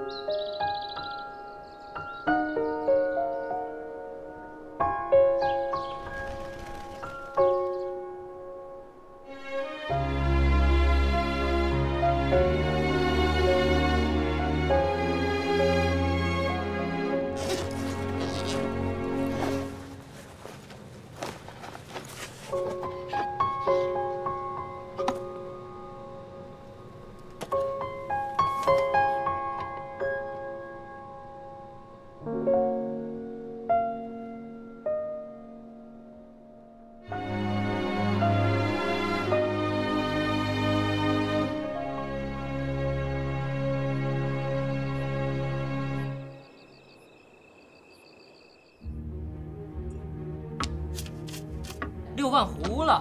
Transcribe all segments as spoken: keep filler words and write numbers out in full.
六万糊了。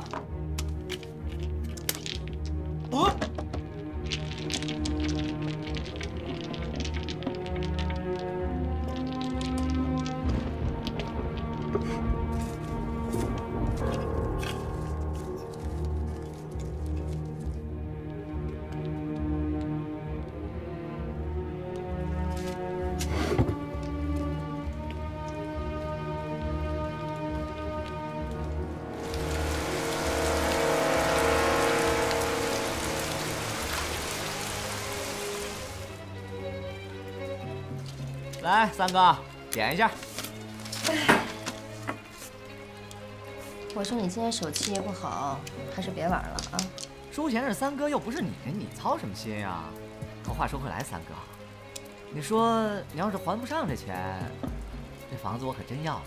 哦。 来，三哥，点一下。 我说你今天手气也不好，还是别玩了啊！ 输钱是三哥，又不是你，你操什么心呀？可话说回来，三哥，你说你要是还不上这钱，这房子我可真要了。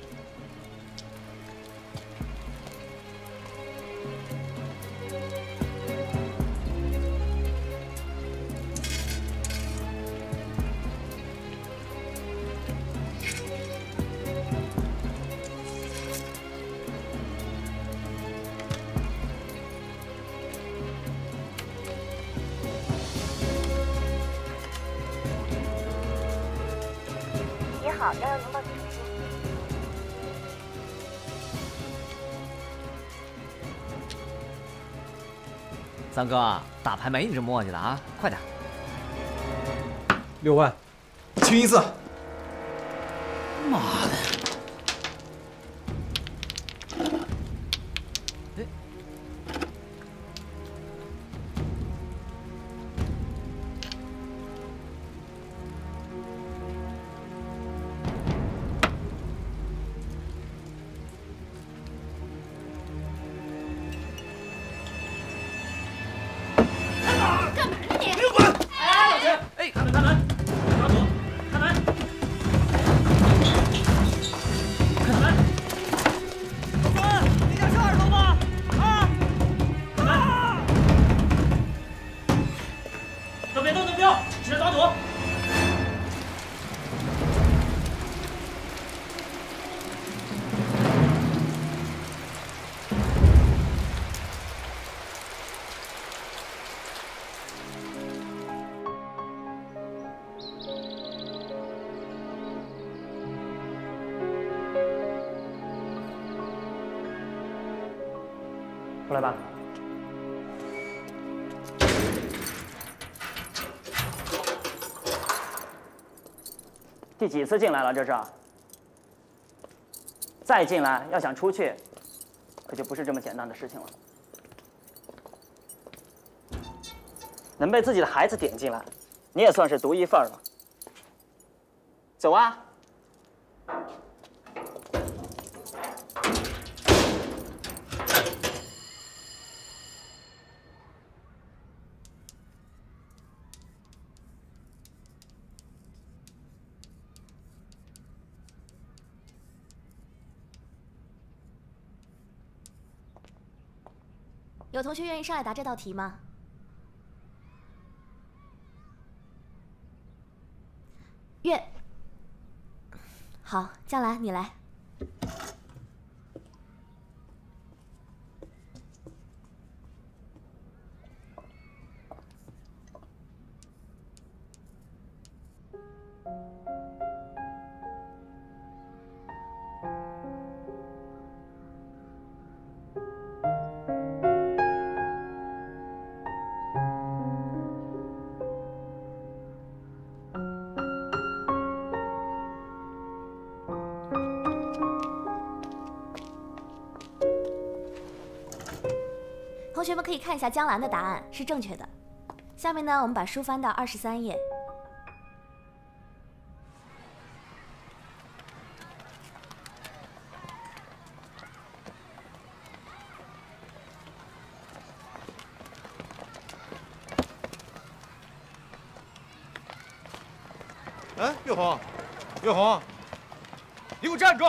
好，幺幺零报警中心。 三哥，打牌没你这磨叽的啊，快点！ 六万，清一色。 妈的！哎， 出来吧。第几次进来了？这是？再进来要想出去，可就不是这么简单的事情了。能被自己的孩子点进来，你也算是独一份了。走啊！ 有同学愿意上来答这道题吗？愿。好，江兰，你来。 同学们可以看一下江兰的答案是正确的。下面呢，我们把书翻到二十三页。 哎，月红，月红，你给我站住！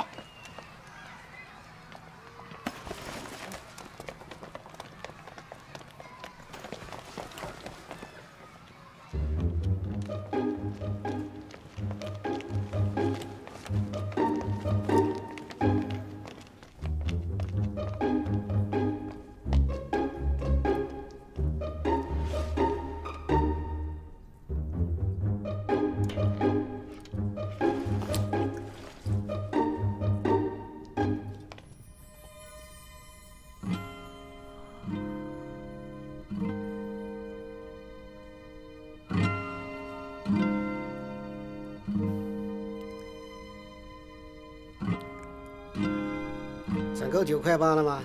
攒够九块八了吗？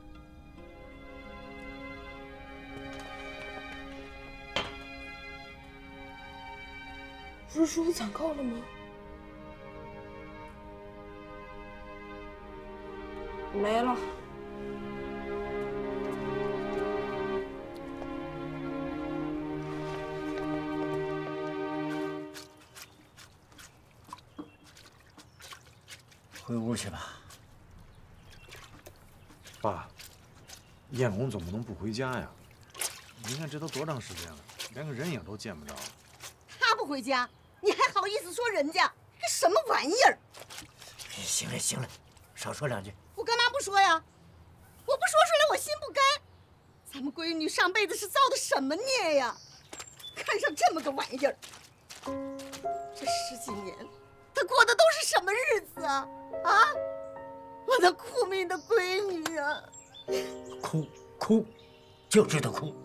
不是说攒够了吗？没了。 回屋去吧。 爸，燕红总不能不回家呀！你看这都多长时间了，连个人影都见不着。 他不回家，你还好意思说人家？这什么玩意儿？ 行了行了，少说两句。 我干嘛不说呀？我不说出来，我心不甘。咱们闺女上辈子是造的什么孽呀？看上这么个玩意儿，这十几年，她过的都是什么日子啊？啊！我那苦命的闺女啊！ 哭哭，就知道哭。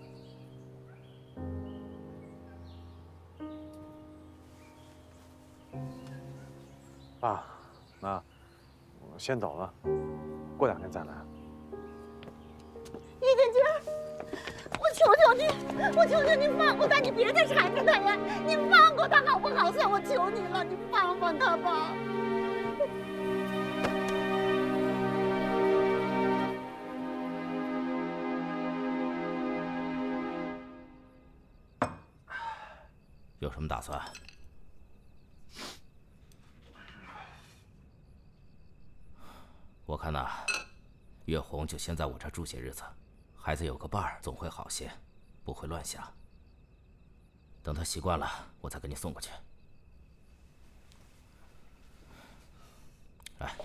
爸，妈，我先走了，过两天再来。 易建军，我求求你，我求求你放过他，你别再缠着他呀！你放过他好不好？算我求你了，你放放他吧。 有什么打算？我看呐，月红就先在我这儿住些日子，孩子有个伴儿总会好些，不会乱想。等他习惯了，我再给你送过去。来。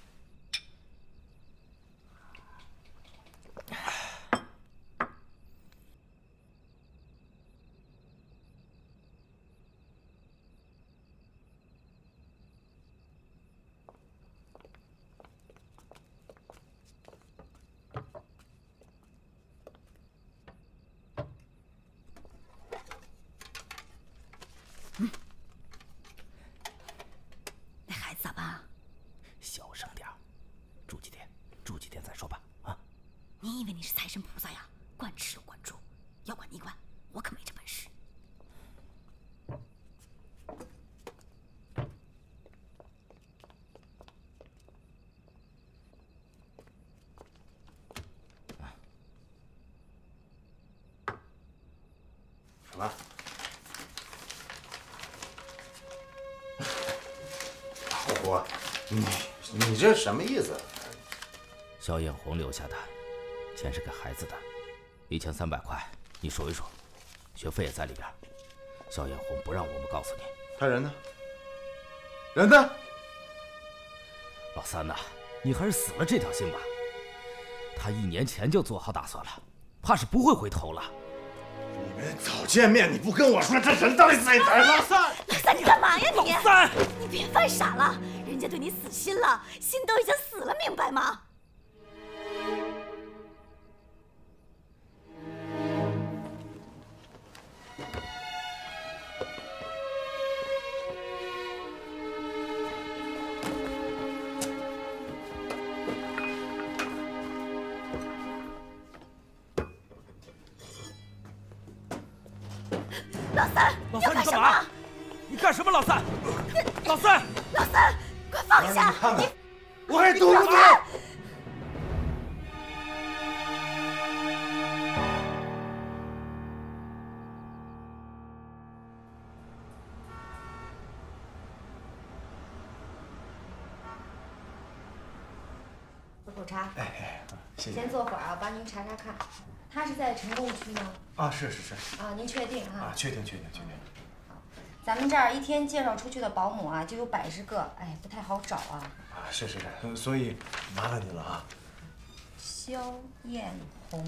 你以为你是财神菩萨呀？管吃管住，要管你管，我可没这本事。 什么？ 老胡，你你这什么意思？ 肖艳红留下的。钱是给孩子的，一千三百块，你数一数，学费也在里边。肖艳红不让我们告诉你， 他人呢？人呢？ 老三呐，你还是死了这条心吧。他一年前就做好打算了，怕是不会回头了。 你们早见面，你不跟我说，这人到底在哪儿？老三， 老三，你干嘛呀你？ 老三， 你别犯傻了，人家对你死心了，心都已经死了，明白吗？ 三， 老三，你干嘛？你干什么，老三？老三， 老三，快放下！ 看看， 我还堵着。 喝口茶。 哎哎，谢谢。 先坐会儿啊，我帮您查查看，他是在成功区吗？ 啊，是是是。 啊，您确定哈？ 啊，确定确定确定。 咱们这儿一天介绍出去的保姆啊，就有百十个，哎，不太好找啊。 啊，是是是，所以麻烦您了啊。 肖艳红。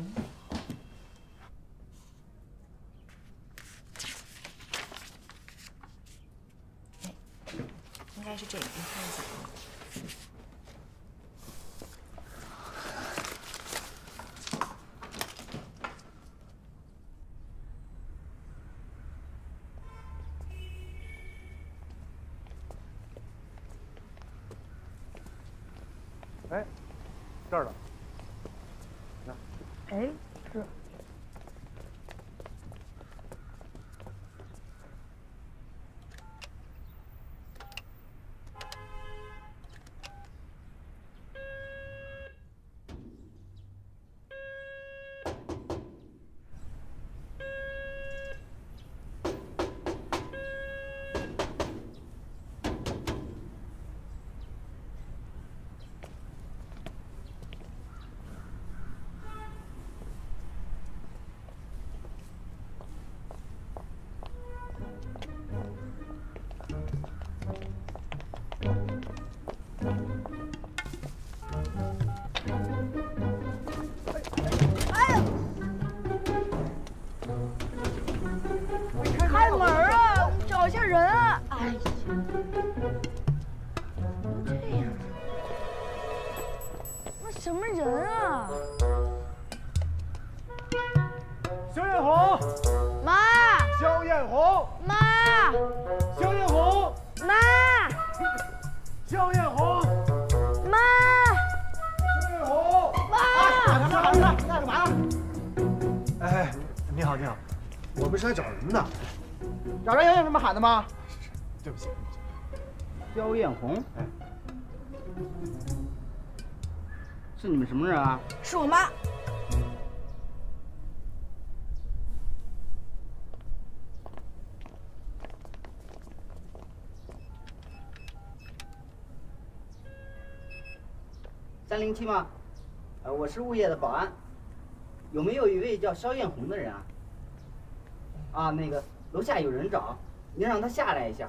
哎，应该是这个，您看一下啊。 哎，这儿了。 哎，是。 开门啊！找一下人啊！哎呀，这样，那什么人啊？ 肖艳红， 妈！ 肖艳红， 妈！ 肖艳红， 妈！ 肖艳红， 妈！ 肖艳红， 妈！ 干嘛呢？干干嘛呢？哎，你好，你好，我们是来找人的。 找人有什么喊的吗？ 对不起，对不起。 肖艳红， 哎， 是你们什么人啊？ 是我妈。 三零七吗？呃，我是物业的保安，有没有一位叫肖艳红的人啊？啊，那个楼下有人找，您让他下来一下。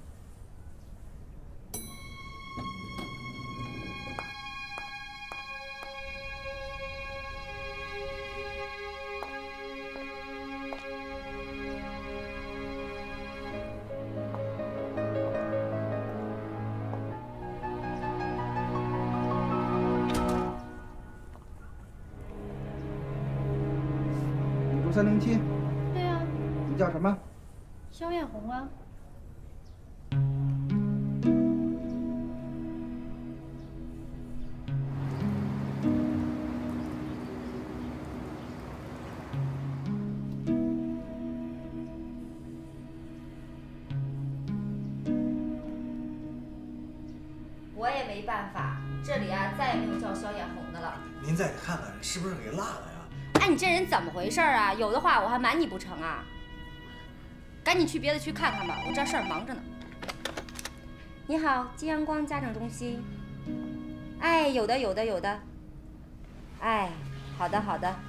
你住三零七？ 对呀、啊。 你叫什么？ 肖艳红啊。 我也没办法，这里啊再也没有叫肖艳红的了。 您再看看是不是给落了呀？ 哎，你这人怎么回事啊？有的话我还瞒你不成啊？赶紧去别的区看看吧，我这事儿忙着呢。你好，金阳光家长中心。哎，有的，有的，有的。哎，好的，好的。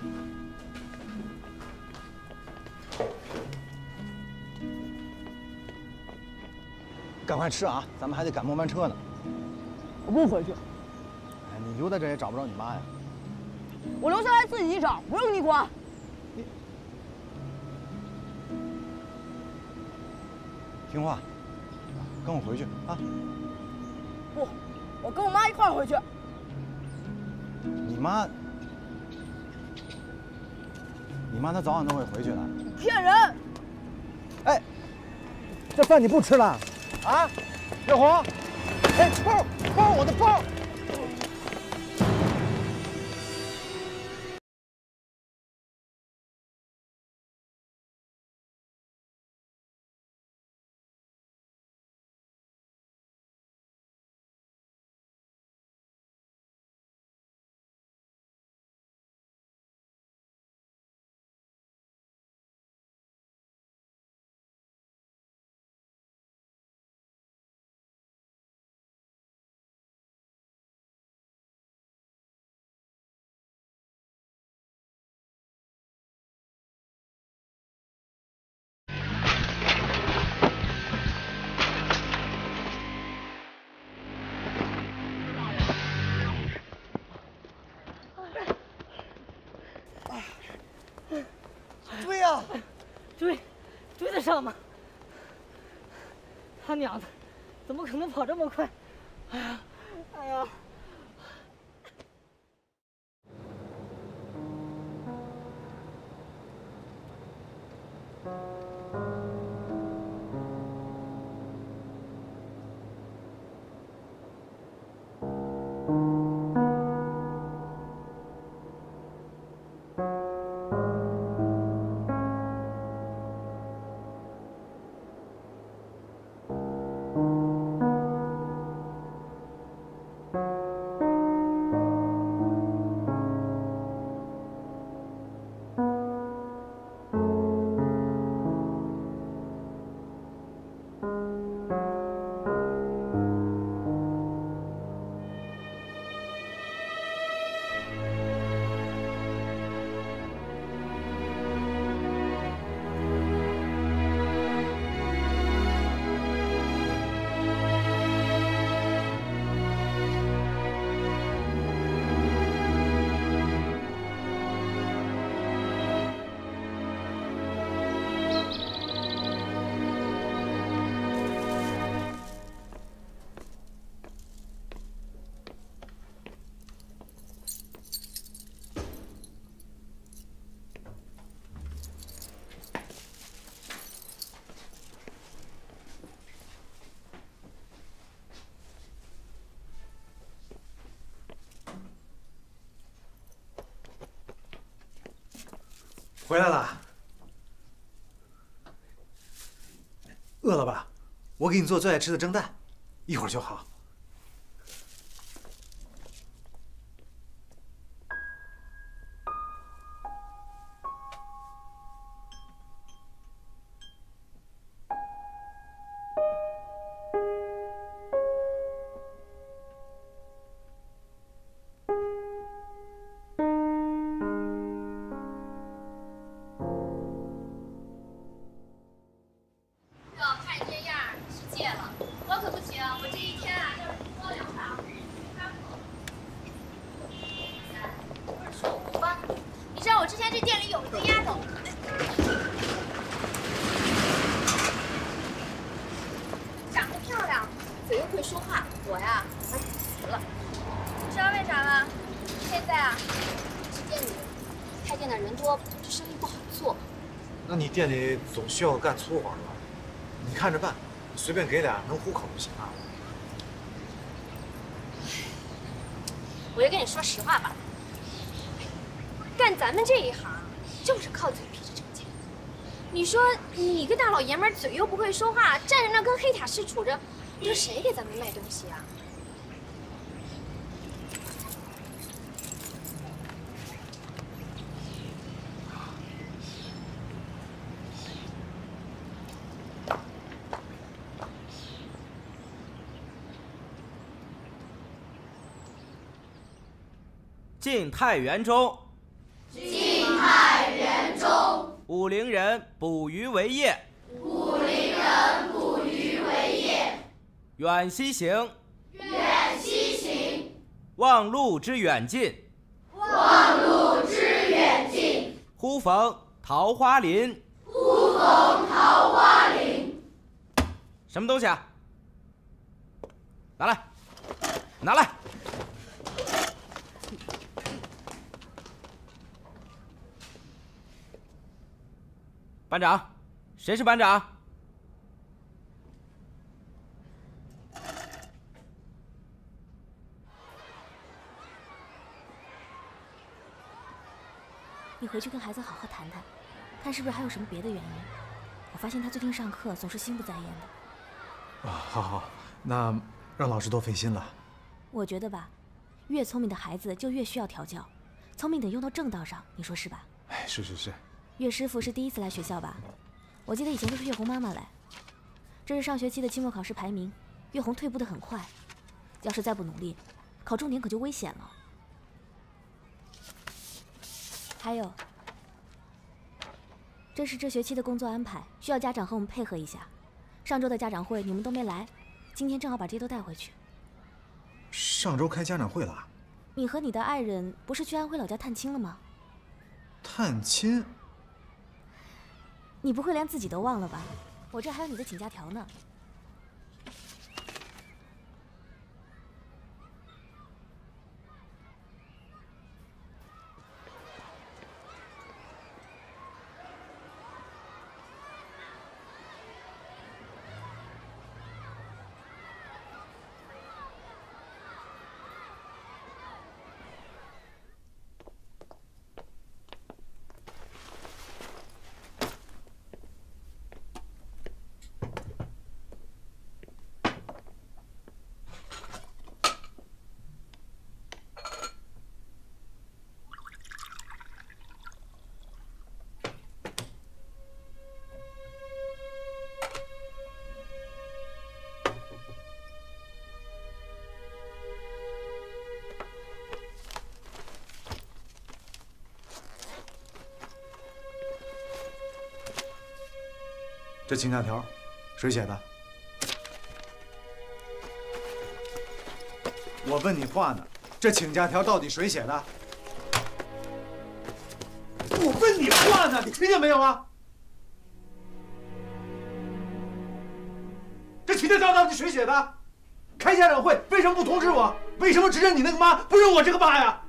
赶快吃啊，咱们还得赶末班车呢。 我不回去。 哎，你留在这也找不着你妈呀。 我留下来自己找，不用你管。 你听话，跟我回去啊。 不，我跟我妈一块儿回去。 你妈，你妈她早晚都会回去的。 你骗人！ 哎，这饭你不吃了？啊，月红，哎，包包，我的包。 追呀！ 追，追得上吗？他娘的，怎么可能跑这么快？哎呀，哎呀！ 回来了，饿了吧？我给你做最爱吃的蒸蛋，一会儿就好。店里总需要干粗活吧？你看着办，随便给点，能糊口就行啊。 我就跟你说实话吧，干咱们这一行就是靠嘴皮子挣钱。你说你个大老爷们儿嘴又不会说话，站在那跟黑塔似杵着，你说谁给咱们卖东西啊？ 晋太元中， 晋太元中， 武陵人捕鱼为业， 武陵人捕鱼为业， 远西行， 远西行， 望路之远近， 望路之远近， 忽逢桃花林， 忽逢桃花林。 什么东西啊？拿来，拿来。班长，谁是班长？ 你回去跟孩子好好谈谈，看是不是还有什么别的原因。我发现他最近上课总是心不在焉的。 啊，好好，那让老师多费心了。 我觉得吧，越聪明的孩子就越需要调教，聪明得用到正道上，你说是吧？ 哎，是是是。 岳师傅是第一次来学校吧？我记得以前都是岳红妈妈来。这是上学期的期末考试排名，岳红退步得很快，要是再不努力，考重点可就危险了。还有，这是这学期的工作安排，需要家长和我们配合一下。上周的家长会你们都没来，今天正好把这些都带回去。 上周开家长会了？ 你和你的爱人不是去安徽老家探亲了吗？ 探亲？ 你不会连自己都忘了吧？我这还有你的请假条呢。 这请假条，谁写的？我问你话呢，这请假条到底谁写的？我问你话呢，你听见没有啊？这请假条到底谁写的？开家长会为什么不通知我？为什么只认你那个妈，不认我这个爸呀？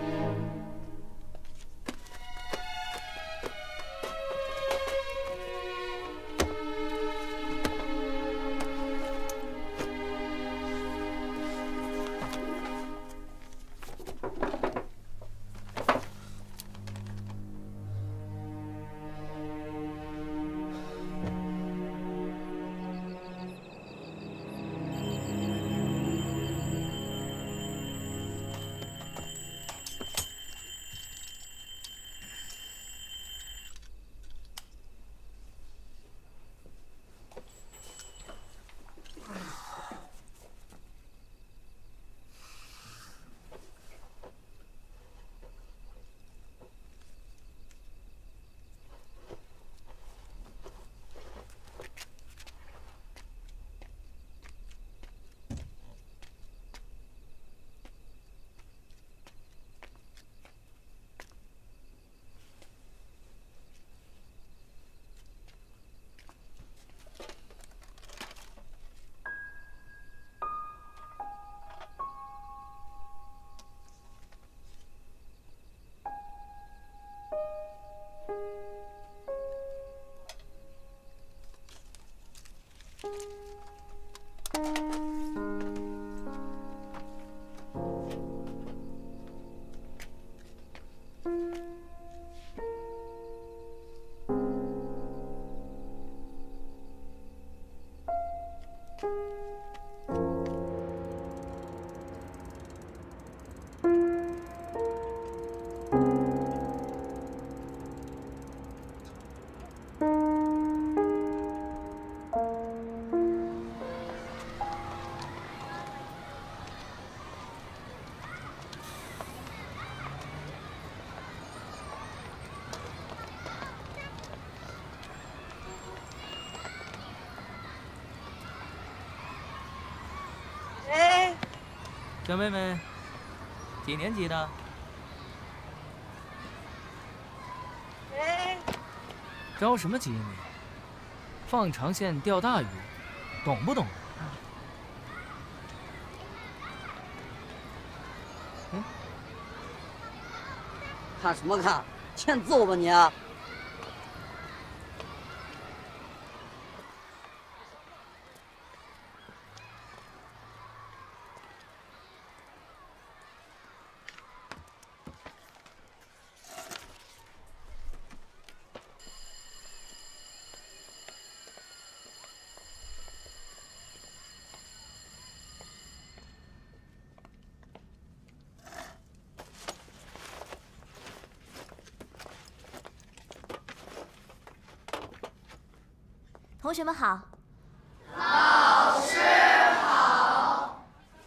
小妹妹，几年级的？着什么急你？放长线钓大鱼，懂不懂？嗯？ 看什么看？欠揍吧你！ 同学们好， 老师好。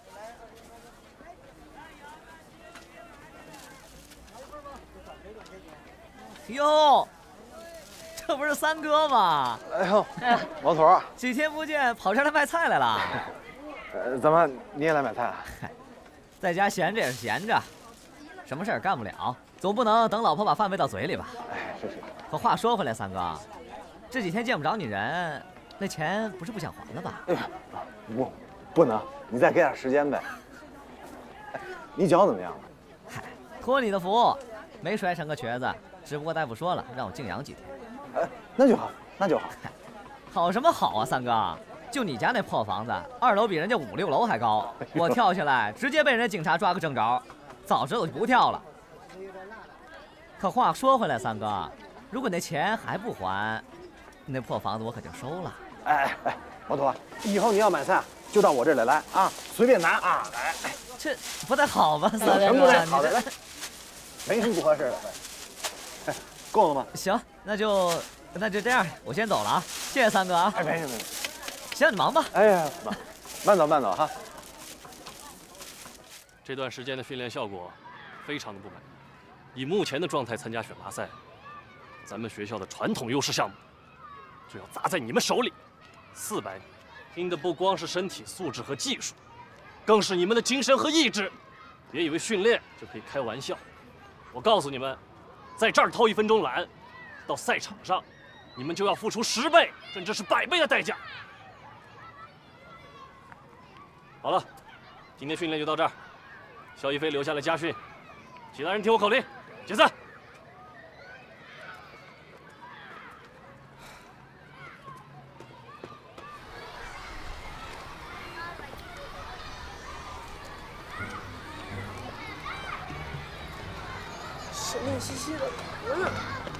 哟，这不是三哥吗？ 哎呦，老头， 几天不见，跑这儿来卖菜来了。 呃，怎么你也来买菜啊？ 在家闲着也是闲着， 什么事儿干不了，总不能等老婆把饭喂到嘴里吧？ 哎，是是。 可话说回来，三哥，这几天见不着你人，那钱不是不想还了吧？ 哎呀，不，不能，你再给点时间呗。哎，你脚怎么样了？ 嗨，托你的福，没摔成个瘸子，只不过大夫说了，让我静养几天。 哎，那就好，那就好。 好什么好啊，三哥！就你家那破房子，二楼比人家五六楼还高，我跳下来直接被人家警察抓个正着。早知道就不跳了。可话说回来，三哥，如果那钱还不还，那破房子我可就收了。 哎哎哎，毛头，以后你要买菜就到我这里来啊，随便拿啊，来。哎， 这不太好吧，三哥？ 什么不太好的？来，没什么不合适的。哎，够了吗？ 行，那就那就这样，我先走了啊，谢谢三哥啊。 哎，没事没事。 行，你忙吧。 哎呀，慢慢走慢走哈。 这段时间的训练效果非常的不满意，以目前的状态参加选拔赛，咱们学校的传统优势项目就要砸在你们手里。四百米，拼的不光是身体素质和技术，更是你们的精神和意志。别以为训练就可以开玩笑，我告诉你们，在这儿偷一分钟懒，到赛场上，你们就要付出十倍甚至是百倍的代价。好了，今天训练就到这儿。肖一飞留下来家训，其他人听我口令，解散。 神秘兮兮的壳呢？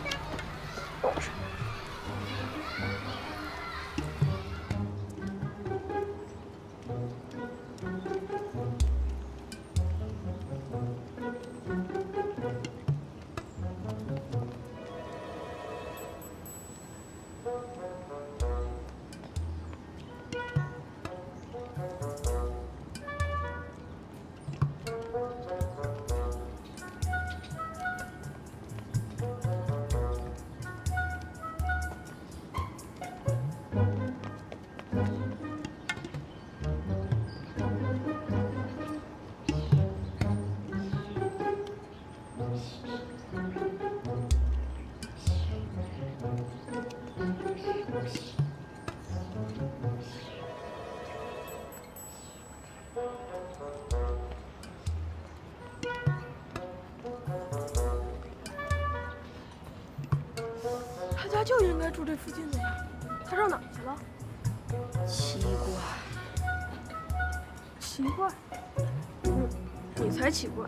他家就应该住这附近的呀，他上哪儿去了？奇怪，奇怪，嗯，你才奇怪。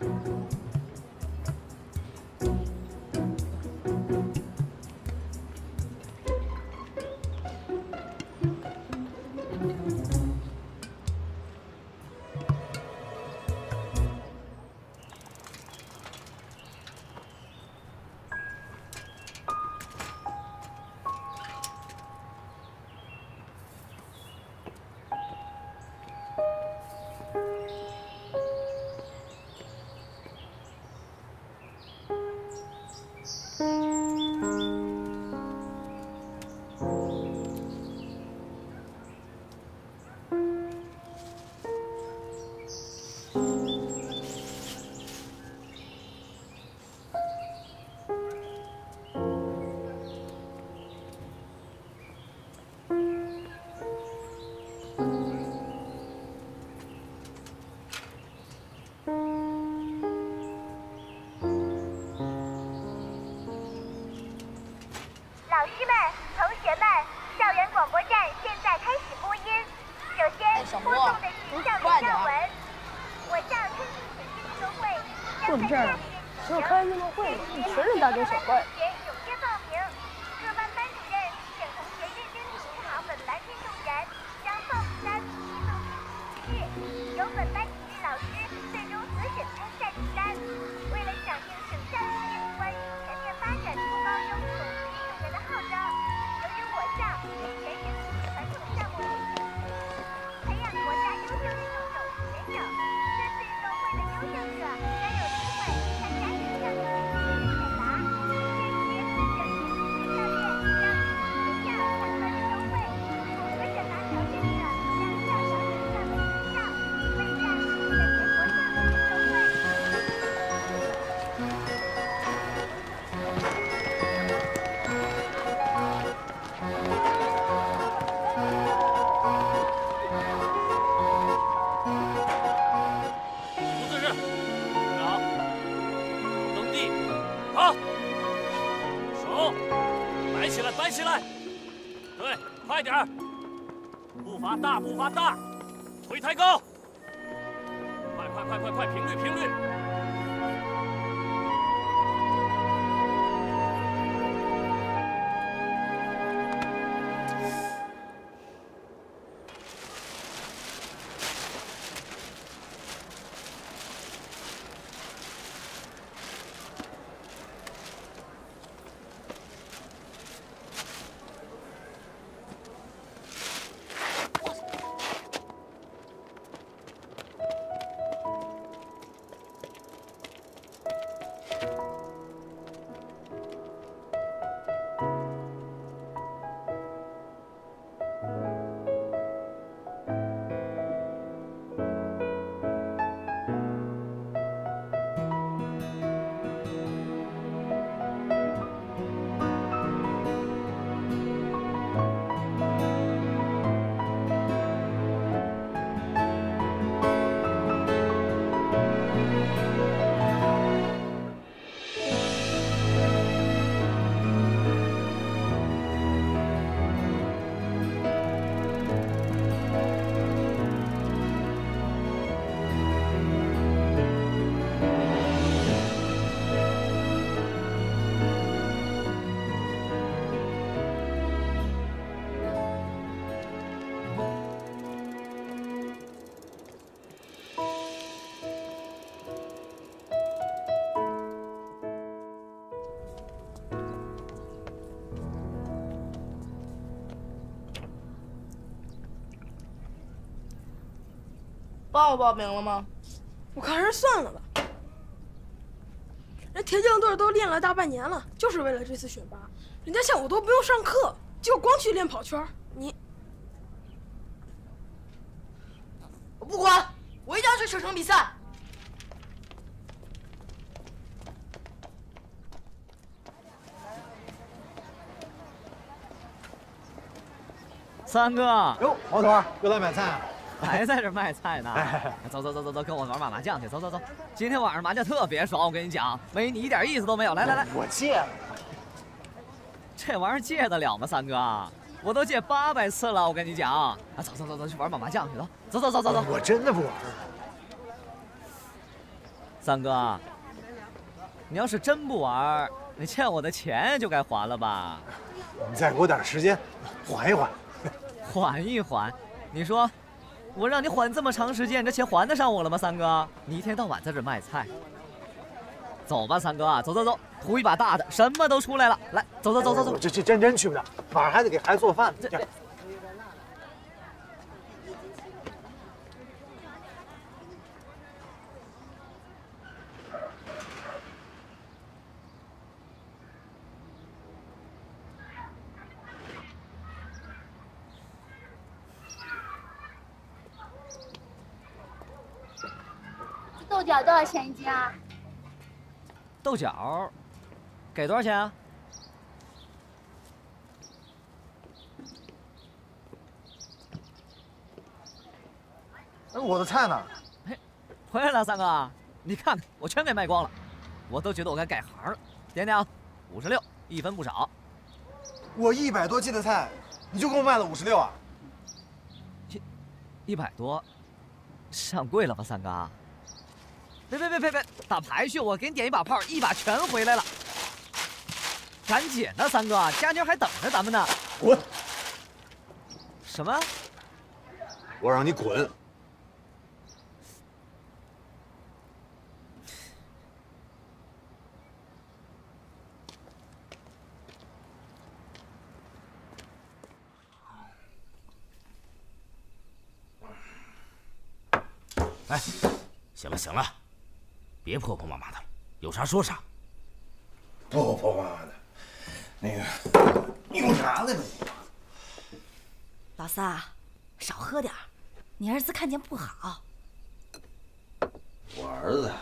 老师们、同学们，校园广播站现在开始播音。首先播送的是校园要闻。我校春季写诗运动会将在下个月只有开运动会，你全是大惊小怪。 踊跃报名，各班班主任请同学认真听好本班运动员将报名单寄送至日，由本班体育老师最终核审参赛名单。为了响应省教育厅关于全面发展初高中种子运动员的号召，由于我校对全省体育传统项目有信心，培养国家优秀运动手选手。这次运动会的优胜者将有机会参加省教育厅选拔。届时，省体育学校院将以学校参观运动会，符合选拔条件者将校长选范为学校，备战我们的全国项目运动会。 抬起来，对，快点儿，步伐大，步伐大，腿抬高，快快快快快，频率频率。 报报名了吗？我看还是算了吧。人田径队都练了大半年了，就是为了这次选拔。人家像我都不用上课，就光去练跑圈。你， 我不管，我一定要去省城比赛。 三哥， 哟，毛头又来买菜啊？ 还在这卖菜呢。走走走走走，跟我玩麻将去。走走走，今天晚上麻将特别爽，我跟你讲，没你一点意思都没有。来来来， 我借了。 这玩意儿借得了吗？三哥，我都借八百次了，我跟你讲。啊，走走走走，去玩把麻将去。走走走走走走。 我真的不玩。 三哥，你要是真不玩，你欠我的钱就该还了吧？ 你再给我点时间，缓一缓。 缓一缓，你说。我让你缓这么长时间，你这钱还得上我了吗？三哥，你一天到晚在这卖菜。走吧，三哥，走走走，图一把大的，什么都出来了。来，走走走走走。 这这真真去不了，晚上还得给孩子做饭。这。 豆角多少钱一斤啊？ 豆角，给多少钱啊？ 哎，我的菜呢？ 嘿，回来了，三哥，你看看，我全给卖光了，我都觉得我该改行了。点点啊，五十六，一分不少。 我一百多斤的菜，你就给我卖了五十六啊？ 一，一百多，上贵了吧，三哥？别别别别别！打排序，我给你点一把炮，一把全回来了。赶紧的，三哥，佳妞还等着咱们呢。 滚！ 什么？ 我让你滚！ 哎，行了行了。别婆婆妈妈的，有啥说啥。 婆婆妈妈的，那个，你有啥来了？ 老三，少喝点儿，你儿子看见不好。 我儿子，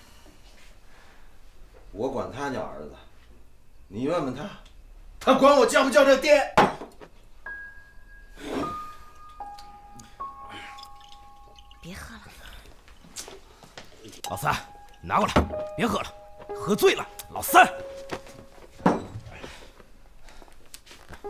我管他叫儿子，你问问他，他管我叫不叫这爹？ 别喝了。 老三。拿过来，别喝了，喝醉了。老三，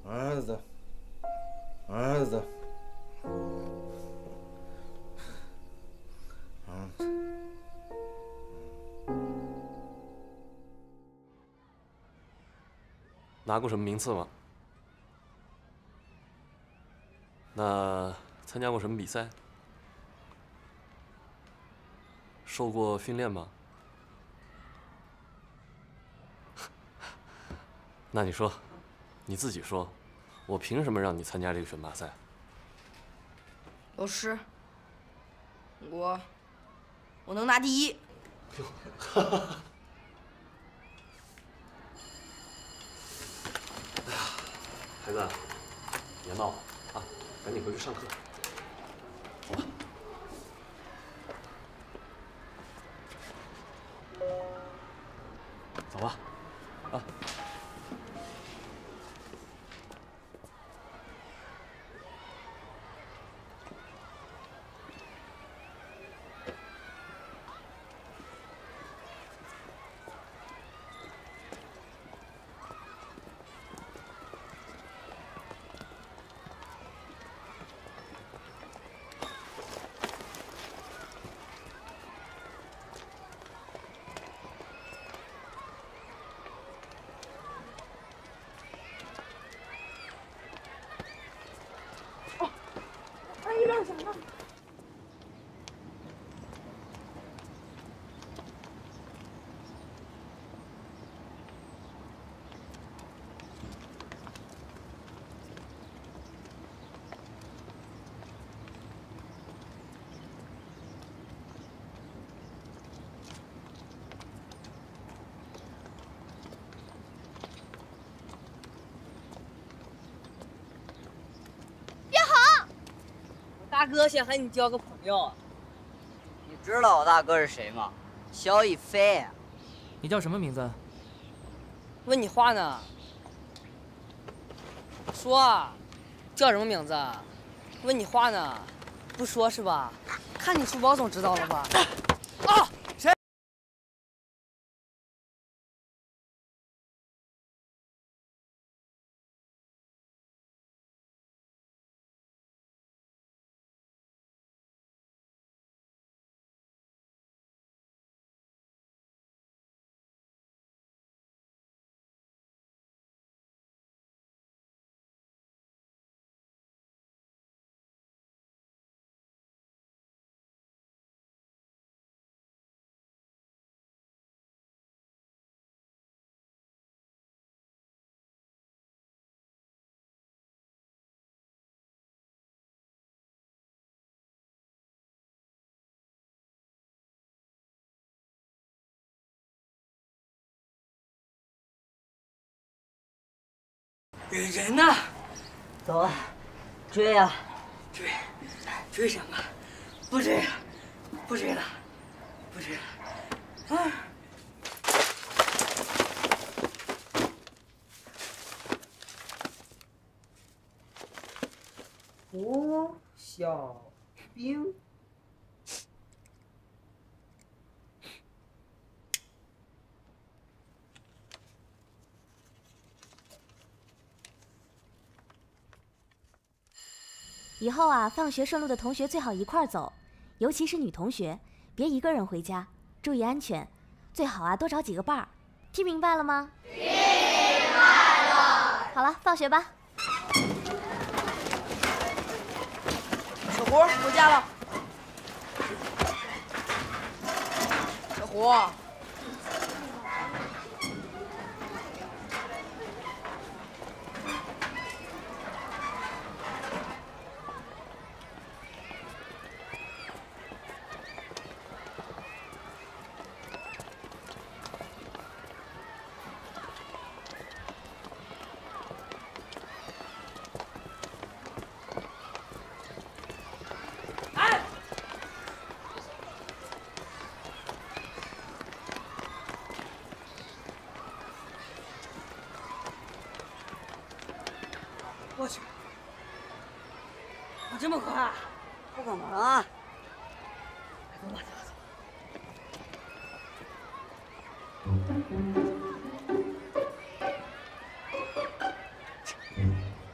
儿子，儿子，儿子。 拿过什么名次吗？那参加过什么比赛？受过训练吗？那你说，你自己说，我凭什么让你参加这个选拔赛？ 老师，我我能拿第一。 哈哈。哎呀，孩子，别闹了啊，赶紧回去上课。走吧。走吧，啊。 阿姨让什么？ 大哥想和你交个朋友，你知道我大哥是谁吗？肖一飞。 你叫什么名字？ 问你话呢。说啊，叫什么名字？问你话呢，不说是吧？看你书包总知道了吧？啊，谁？ 人呢？走啊，追呀、啊！追，追什么？不追了，不追了，不追了。啊！胡小兵。 以后啊，放学顺路的同学最好一块儿走，尤其是女同学，别一个人回家，注意安全。最好啊，多找几个伴儿。听明白了吗？听明白了。好了，放学吧。 小胡，回家了。小胡。 我去，我这么快？ 不可能啊！ 走吧，走吧，走。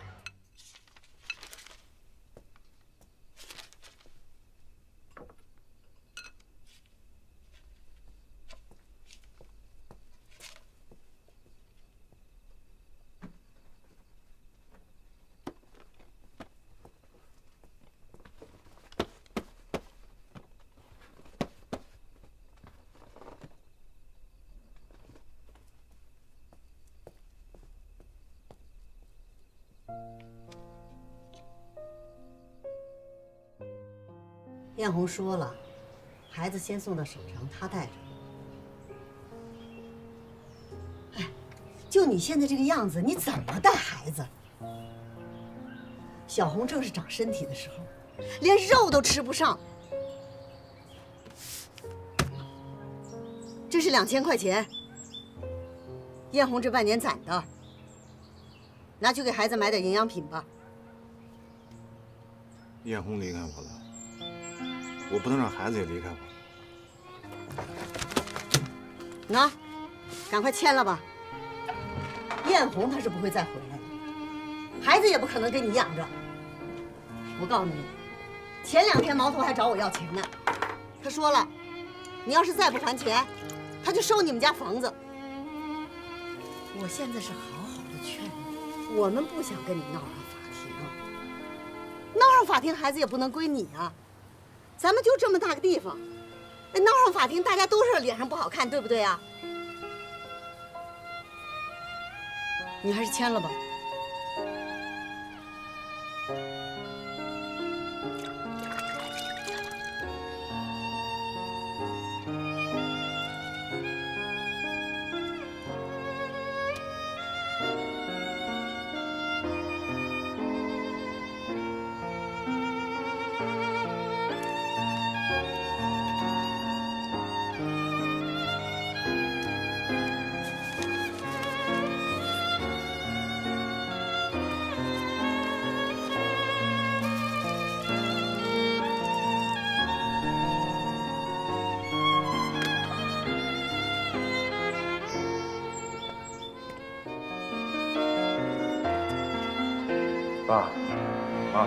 艳红说了，孩子先送到省城，她带着。哎，就你现在这个样子，你怎么带孩子？小红正是长身体的时候，连肉都吃不上。这是两千块钱，艳红这半年攒的，拿去给孩子买点营养品吧。 艳红离开我了，我不能让孩子也离开我。 那，赶快签了吧。艳红她是不会再回来的，孩子也不可能给你养着。我告诉你，前两天毛头还找我要钱呢，他说了，你要是再不还钱，他就收你们家房子。我现在是好好的劝你，我们不想跟你闹上法庭，闹上法庭孩子也不能归你啊，咱们就这么大个地方，闹上法庭大家都是脸上不好看，对不对啊？你还是签了吧。 爸，妈。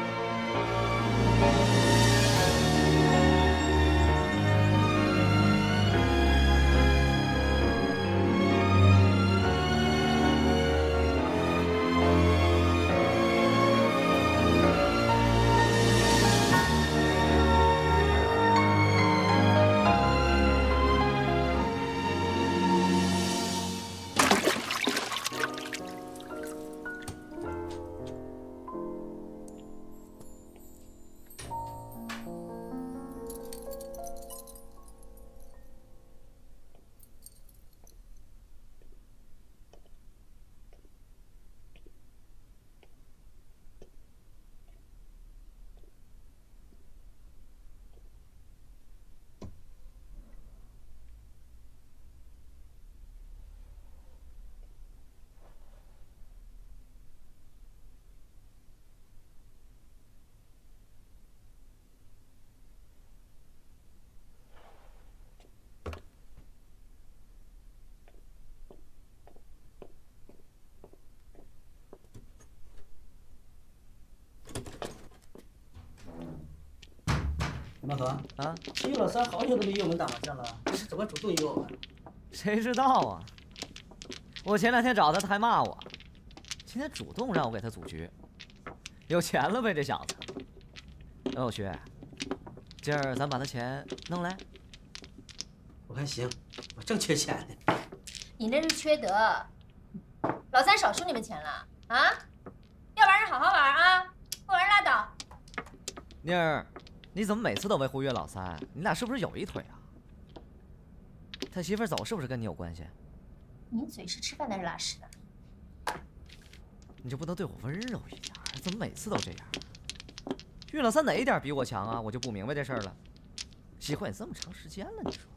马河啊，于老三好久都没约我们打麻将了，这是怎么主动约我们？ 谁知道啊？我前两天找他，他还骂我，今天主动让我给他组局，有钱了呗这小子。哦，薛，今儿咱把他钱弄来。 我看行，我正缺钱呢。 你那是缺德，老三少收你们钱了啊？要玩人好好玩啊，不玩拉倒。 妮儿。你怎么每次都维护岳老三？你俩是不是有一腿啊？他媳妇儿走是不是跟你有关系？ 你嘴是吃饭的还是拉屎的？ 你就不能对我温柔一点？怎么每次都这样？岳老三哪一点比我强啊？我就不明白这事儿了。喜欢你这么长时间了，你说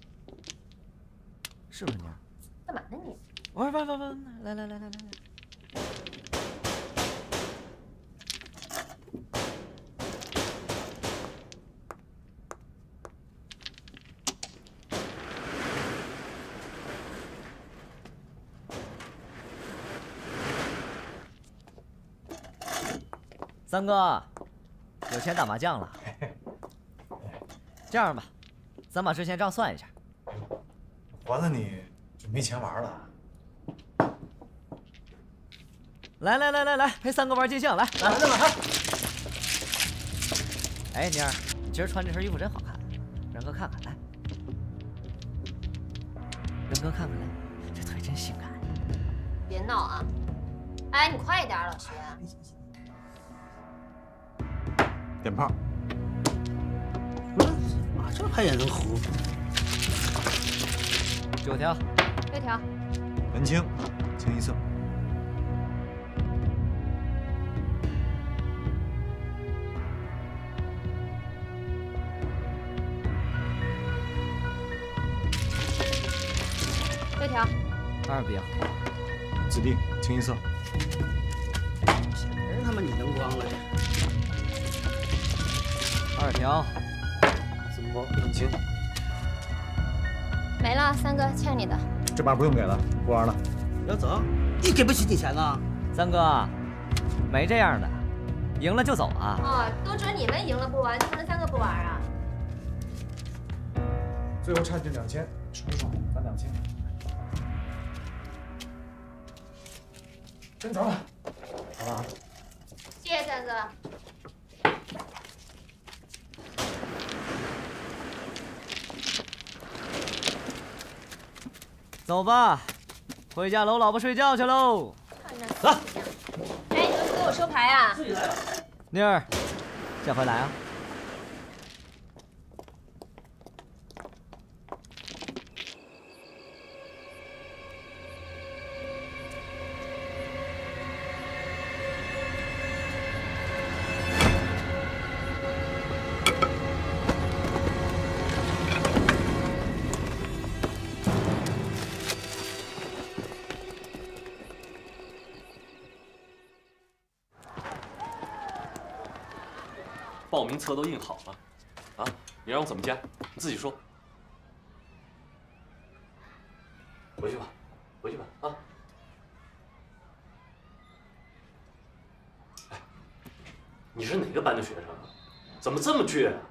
是不是妮儿？ 干嘛呢你？ 玩玩玩玩，来来来来来来。三哥，有钱打麻将了。这样吧，咱把之前账算一下。 还了你就没钱玩了。 来来来来来，陪三哥玩尽兴，来来来来。哎，妮儿，你今儿穿这身衣服真好看，让哥看看，来，让哥看看来，这腿真性感。 别闹啊！哎，你快点，老薛。 点炮。 这牌也能胡？ 九条。 六条。 文清，清一色。 六条。 二标。 子弟，清一色。 真他妈你灯光了这。 二条。 四目光，文清。 没了，三哥，欠你的。 这把不用给了，不玩了。 要走？你给不起你钱啊？ 三哥，没这样的，赢了就走啊。 哦，都准你们赢了不玩，就不能三个不玩啊？ 最后差距两千，爽不爽？咱两千。真走了，好吧？ 谢谢三哥。 走吧，回家搂老婆睡觉去喽。 走。哎，你们给我收牌啊？ 自己来。 妮儿，下回来啊。 报名册都印好了，啊，你让我怎么加？你自己说。回去吧，回去吧，啊。哎，你是哪个班的学生啊？怎么这么倔啊？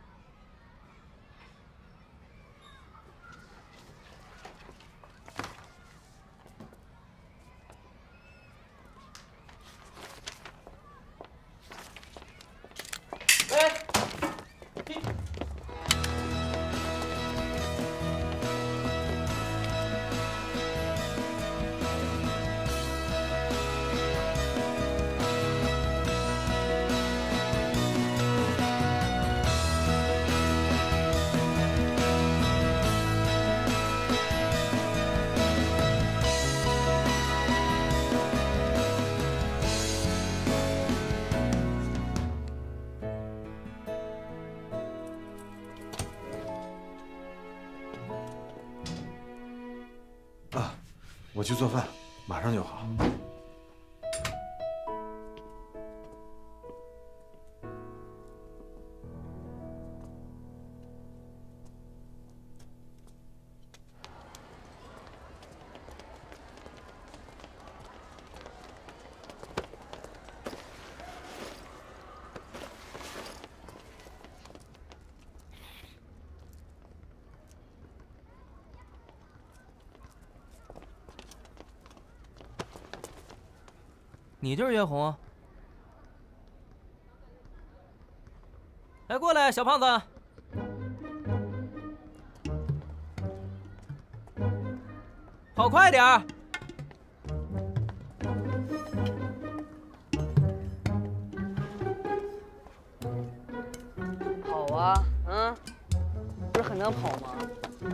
我去做饭，马上就好。 你就是岳红？来，过来，小胖子。跑快点儿！ 跑啊，嗯，不是很能跑吗？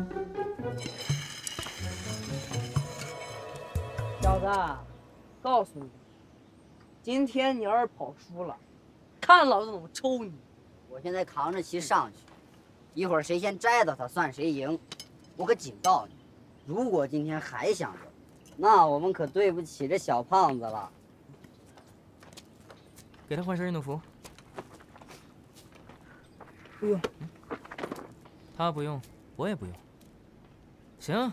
小子，告诉你。今天你要是跑输了，看老子怎么抽你！ 我现在扛着旗上去，一会儿谁先摘到他算谁赢。我可警告你，如果今天还想赢，那我们可对不起这小胖子了。 给他换身运动服。 不用。 他不用，我也不用。行。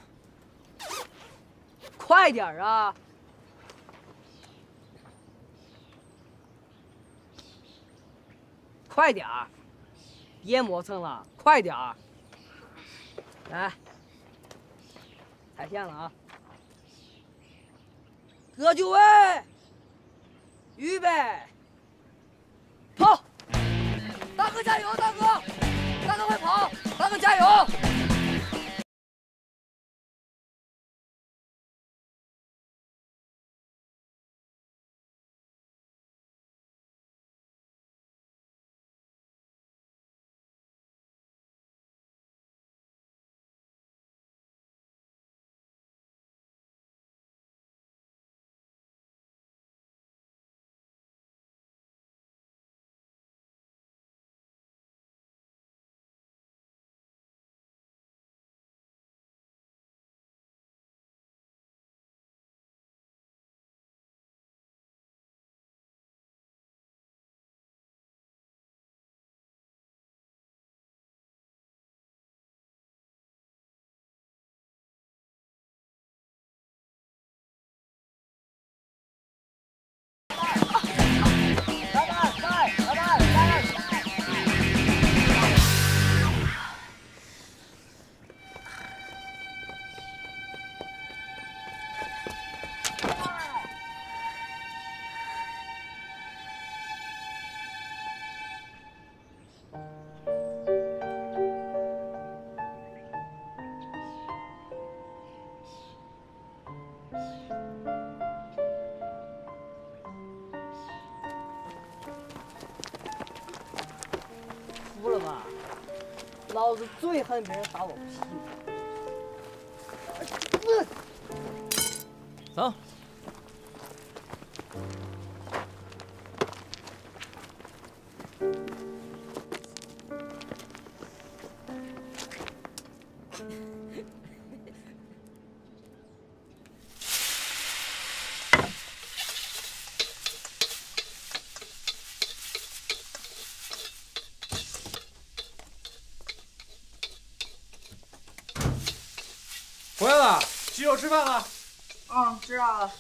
快点啊！快点儿，别磨蹭了，快点儿！来，踩线了啊！各就位，预备，跑！大哥加油，大哥！大哥快跑！大哥加油！ 老子最恨别人打我屁股。 走。 回来了，洗手吃饭了。 嗯，知道了。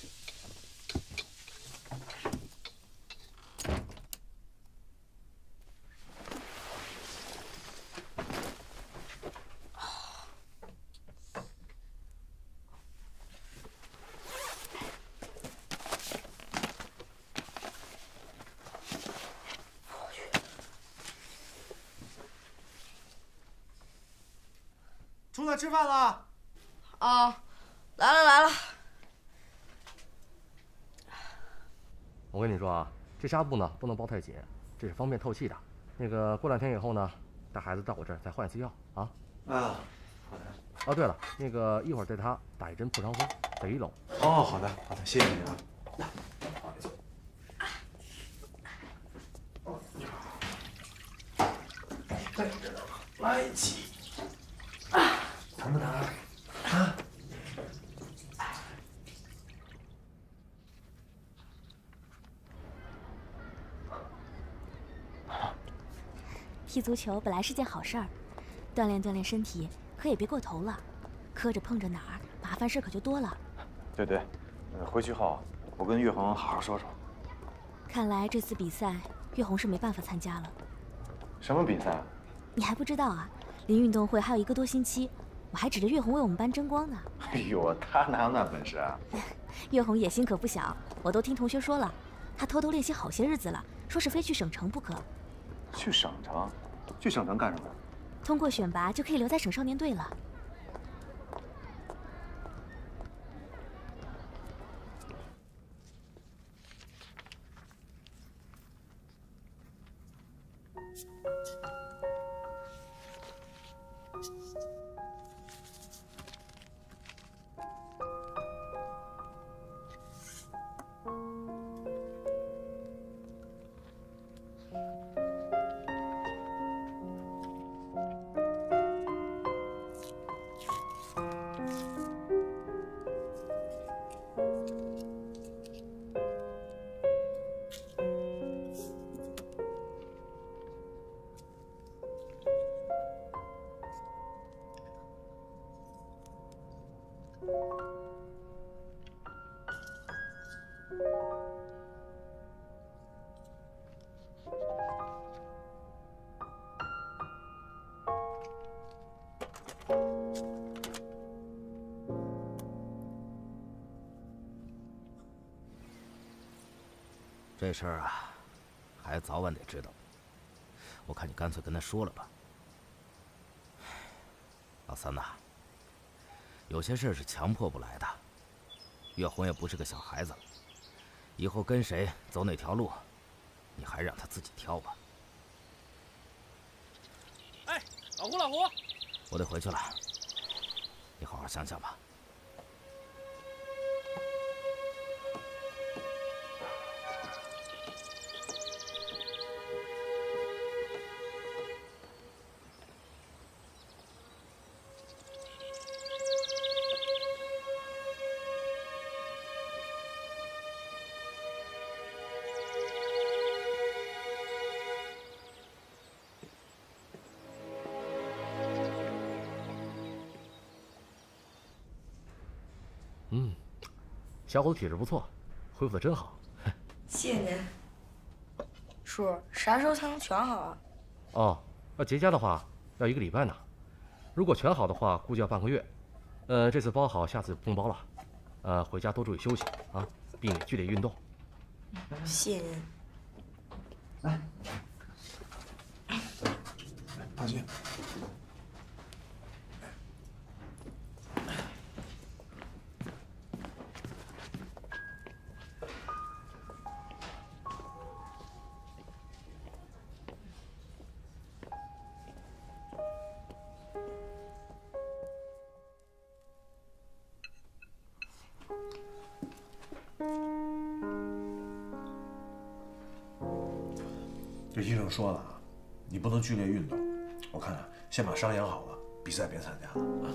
出来吃饭了。 啊，来了来了。 我跟你说啊，这纱布呢不能包太紧，这是方便透气的。那个过两天以后呢，带孩子到我这儿再换一次药啊。 啊，好的。 哦，对了，那个一会儿带他打一针破伤风，在一楼。 哦，好的，好的，谢谢你啊。来，来一起。疼不疼啊？啊？ 踢足球本来是件好事儿，锻炼锻炼身体，可也别过头了，磕着碰着哪儿，麻烦事可就多了。 对对，呃，回去后我跟岳红好好说说。 看来这次比赛岳红是没办法参加了。 什么比赛啊？ 你还不知道啊？离运动会还有一个多星期，我还指着岳红为我们班争光呢。 哎呦，他哪有那本事啊？ 岳红野心可不小，我都听同学说了，他偷偷练习好些日子了，说是非去省城不可。 去省城？去省城干什么？ 通过选拔就可以留在省少年队了。 这事儿啊，还早晚得知道。我看你干脆跟他说了吧。老三呐，有些事是强迫不来的。岳红也不是个小孩子了，以后跟谁走哪条路，你还让他自己挑吧。 哎，老胡，老胡， 我得回去了，你好好想想吧。 嗯，小伙子体质不错，恢复的真好。 谢谢您，叔，啥时候才能全好啊？ 哦，要结痂的话要一个礼拜呢，如果全好的话，估计要半个月。呃，这次包好，下次不用包了。呃，回家多注意休息啊，避免剧烈运动。 谢谢您。 来，放心。 这医生说了啊，你不能剧烈运动。我看啊，先把伤养好了，比赛别参加了啊。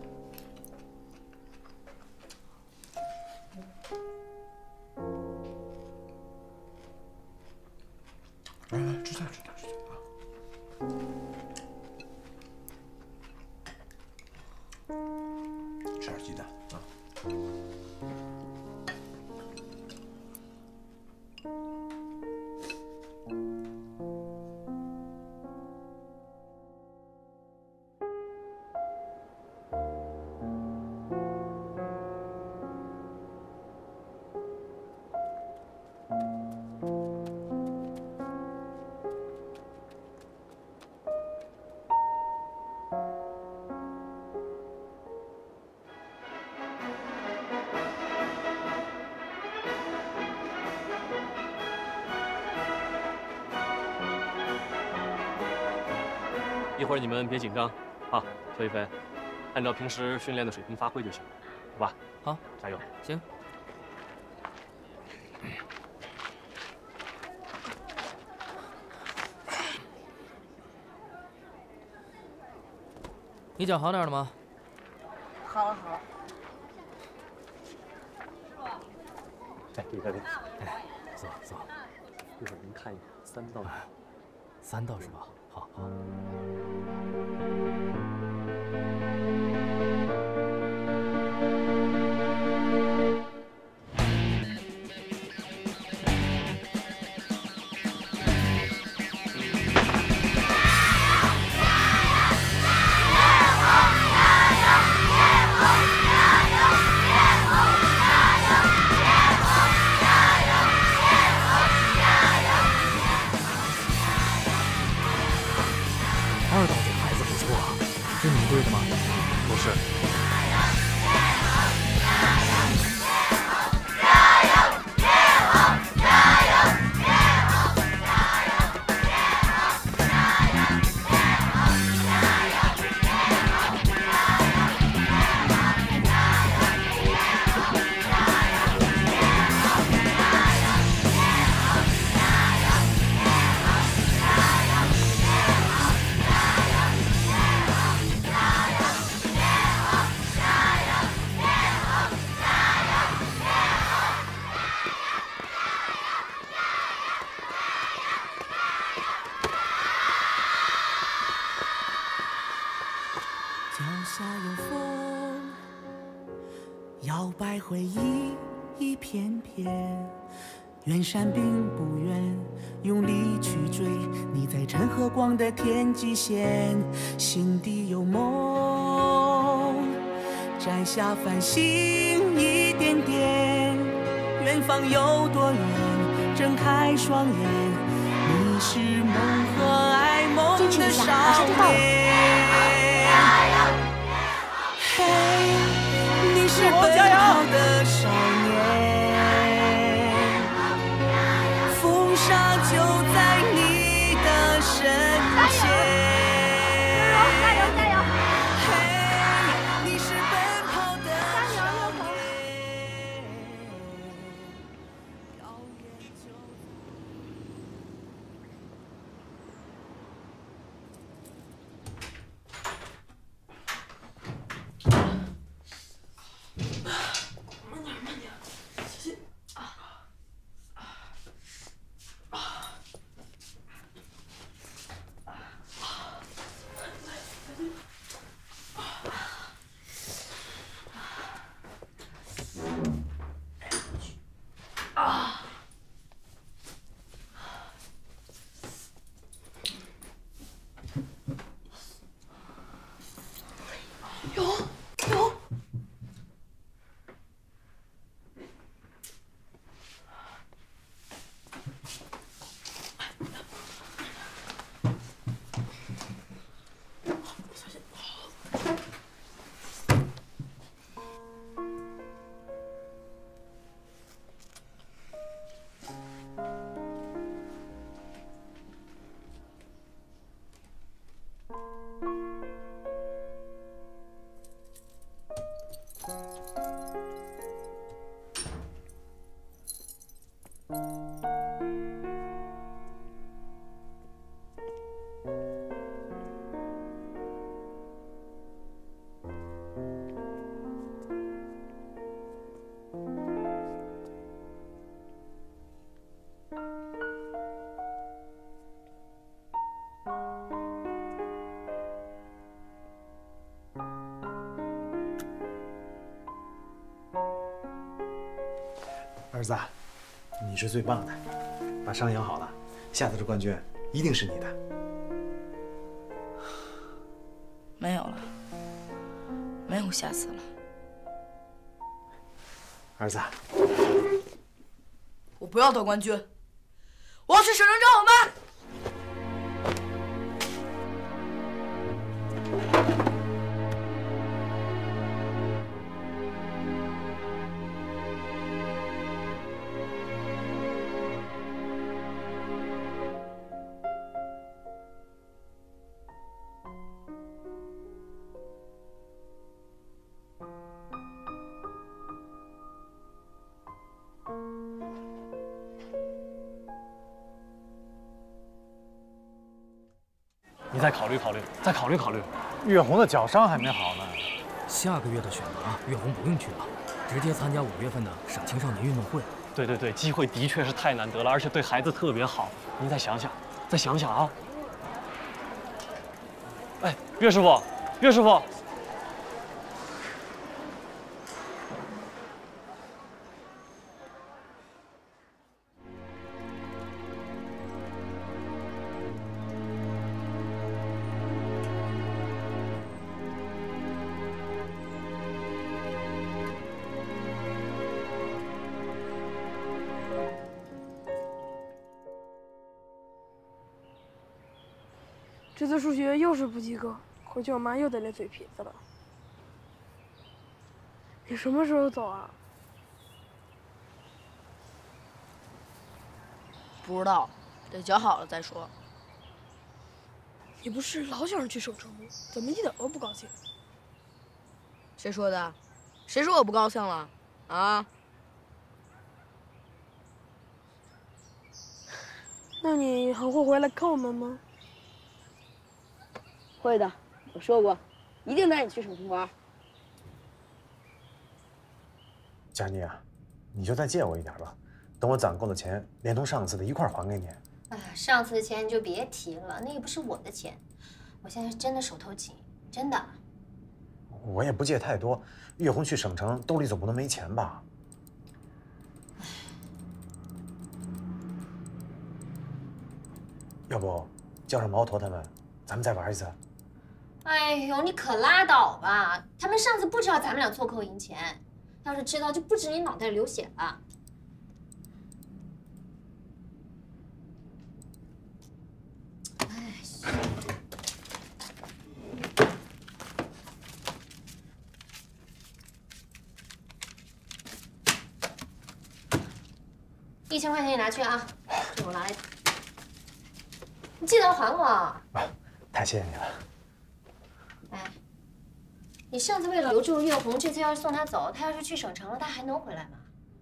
来来，吃菜吃菜吃菜啊！吃点鸡蛋啊。 一会儿你们别紧张啊，邱一飞，按照平时训练的水平发挥就行，好吧？ 好， 加油！ 行。你脚好点了吗？ 好了好了。 哎，别别别，哎，坐坐，一会儿您看一眼，三道。 三道是吧？好好。 二道这孩子不错啊，是你对的吗？ 不是。 脚下有风，摇摆回忆一片片。远山并不远，用力去追，你在陈和光的天际线，心底有梦，摘下繁星一点点。远方有多远？睁开双眼，你是梦和爱梦的少年。 嘿，你是奔跑的少年，风沙就在你的身前。加油加油！嘿，你是奔跑的少年。 有有。 儿子，你是最棒的，把伤养好了，下次的冠军一定是你的。 没有了，没有下次了。 儿子， 我不要得冠军，我要去省城找我妈。 你再考虑考虑，再考虑考虑。 岳红的脚伤还没好呢。 下个月的选拔，岳红不用去了，直接参加五月份的省青少年运动会。 对对对，机会的确是太难得了，而且对孩子特别好。您再想想，再想想啊！哎，岳师傅，岳师傅。 这次数学又是不及格，回去我妈又得练嘴皮子了。你什么时候走啊？ 不知道，得脚好了再说。 你不是老想着去省城吗？怎么一点都不高兴？ 谁说的？谁说我不高兴了？啊？ 那你还会回来看我们吗？ 会的，我说过，一定带你去省城玩。 佳妮啊，你就再借我一点吧，等我攒够了钱，连同上次的一块还给你。 哎，上次的钱你就别提了，那又不是我的钱，我现在是真的手头紧，真的。 我也不借太多，岳红去省城，兜里总不能没钱吧？要不叫上毛头他们，咱们再玩一次。 哎呦，你可拉倒吧！他们上次不知道咱们俩错扣赢钱，要是知道就不止你脑袋流血了。哎，一千块钱你拿去啊，这我拿来，你记得要还我。啊， 太谢谢你了。 哎，你上次为了留住岳红，这次要是送她走，她要是去省城了，她还能回来吗？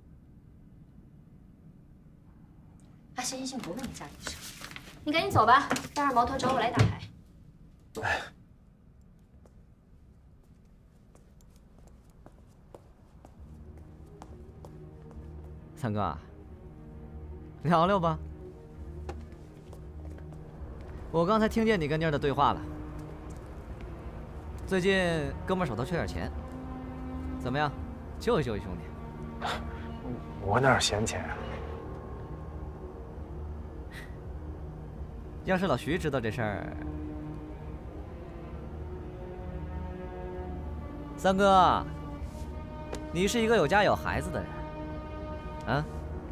啊，行行行，不问你家里的事，你赶紧走吧，待会儿毛头找我来打牌。 哎， 三哥，聊聊吧。我刚才听见你跟妮儿的对话了。 最近哥们手头缺点钱，怎么样？救一救一兄弟。 我哪有闲钱啊？ 要是老徐知道这事儿，三哥，你是一个有家有孩子的人，啊？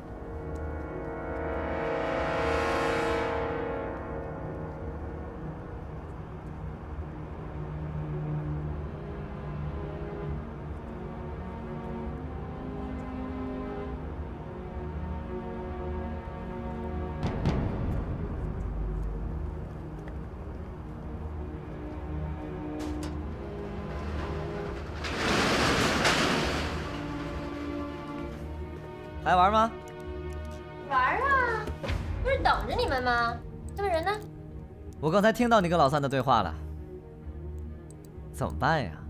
还玩吗？ 玩啊，不是等着你们吗？那么人呢？ 我刚才听到你跟老三的对话了，怎么办呀？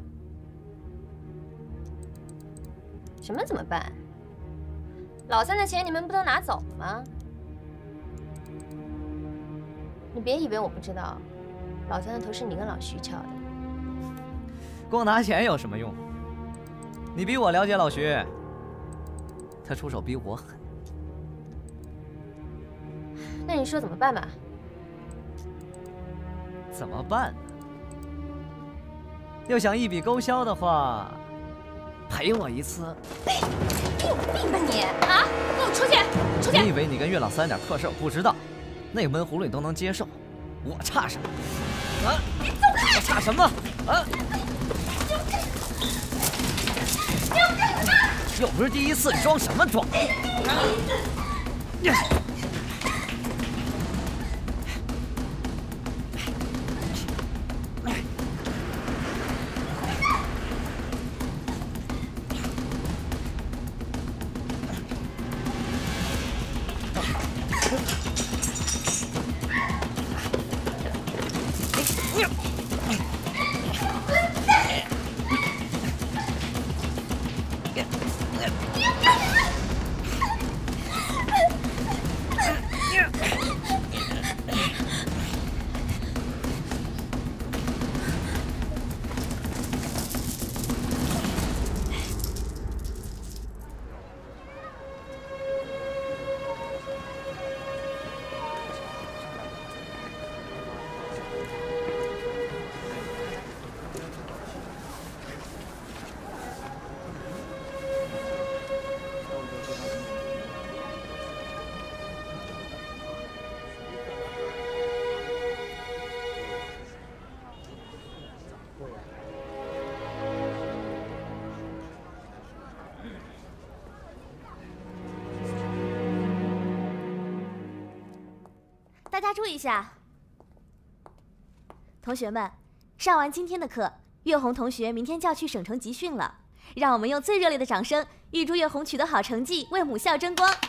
什么怎么办？老三的钱你们不都拿走了吗？你别以为我不知道，老三的头是你跟老徐敲的。 光拿钱有什么用？你比我了解老徐。 他出手比我狠。 那你说怎么办吧？ 怎么办呢？要想一笔勾销的话，赔我一次。 你有病吧你啊！给我出去！出去！ 你以为你跟月老三点破事我不知道？那个闷葫芦你都能接受，我差什么？啊！ 你走开！ 我差什么？啊！又不是第一次，你装什么装？ 大家注意一下，同学们，上完今天的课，月红同学明天就要去省城集训了。让我们用最热烈的掌声，预祝月红取得好成绩，为母校争光。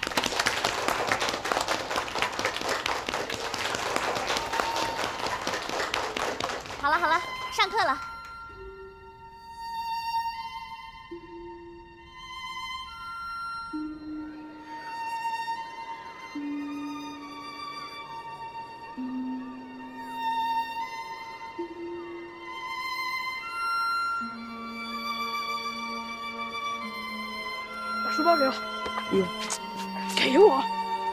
好了好了，上课了。 把书包给我。嗯，给我。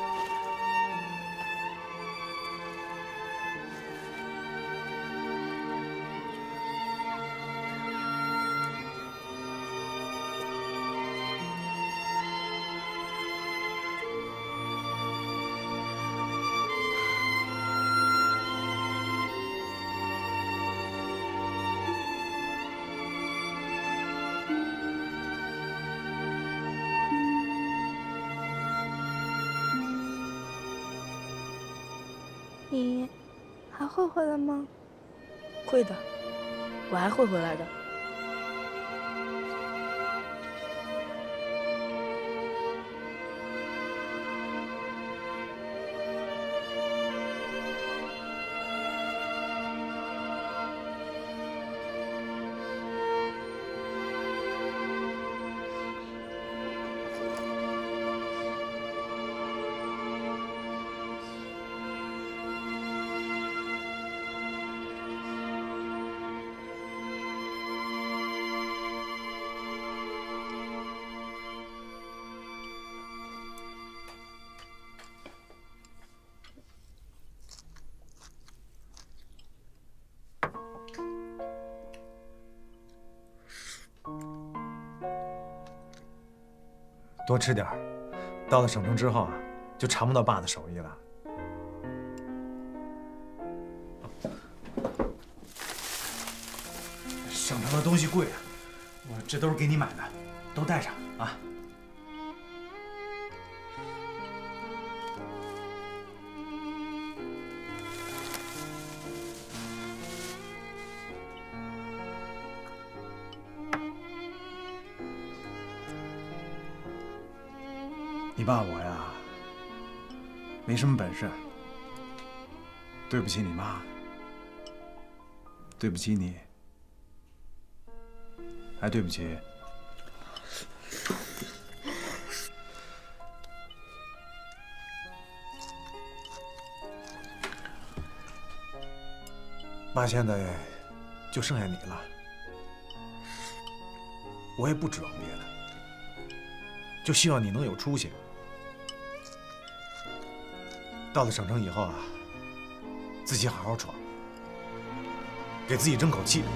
你还会回来吗？会的，我还会回来的。 多吃点儿，到了省城之后啊，就尝不到爸的手艺了。省城的东西贵啊，我这都是给你买的，都带上啊。你爸我呀，没什么本事，对不起你妈，对不起你，还对不起妈，现在就剩下你了，我也不指望别的。 就希望你能有出息。到了省城以后啊，自己好好闯，给自己争口气。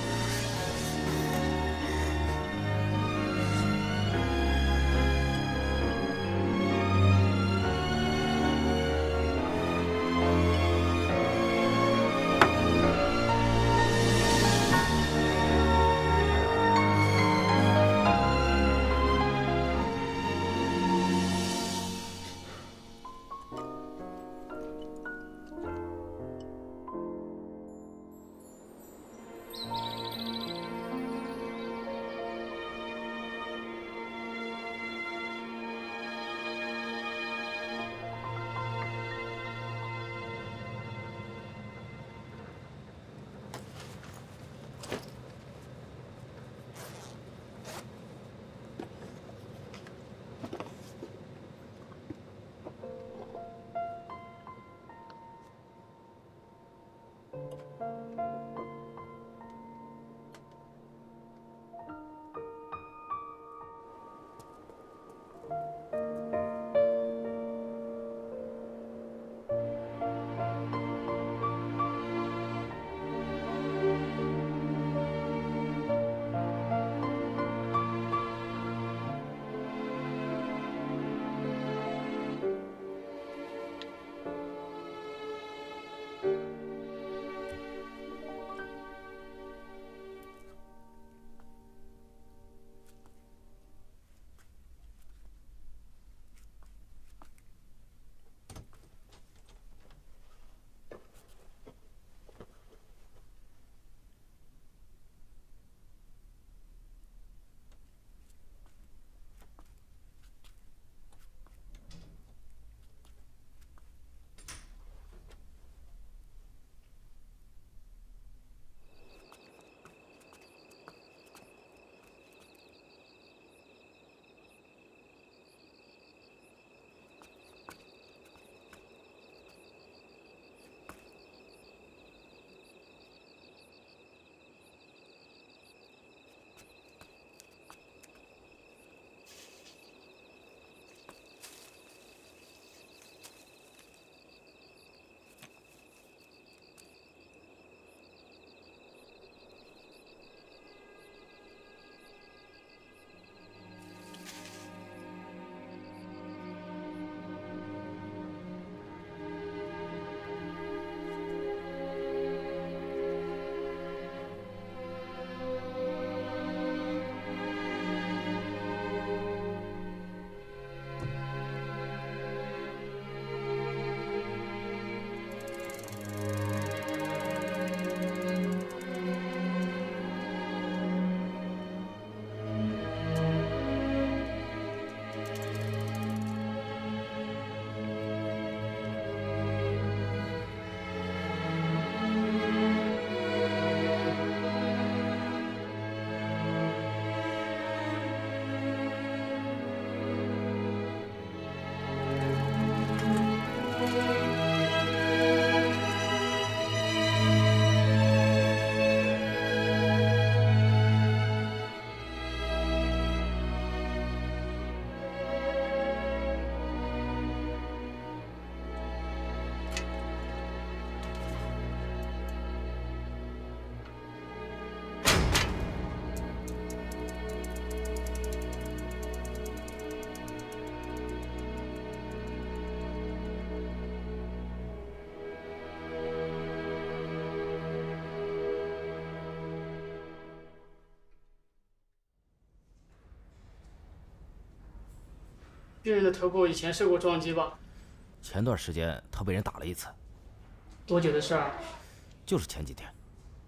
病人的头部以前受过撞击吧？ 前段时间他被人打了一次。 多久的事儿？ 就是前几天。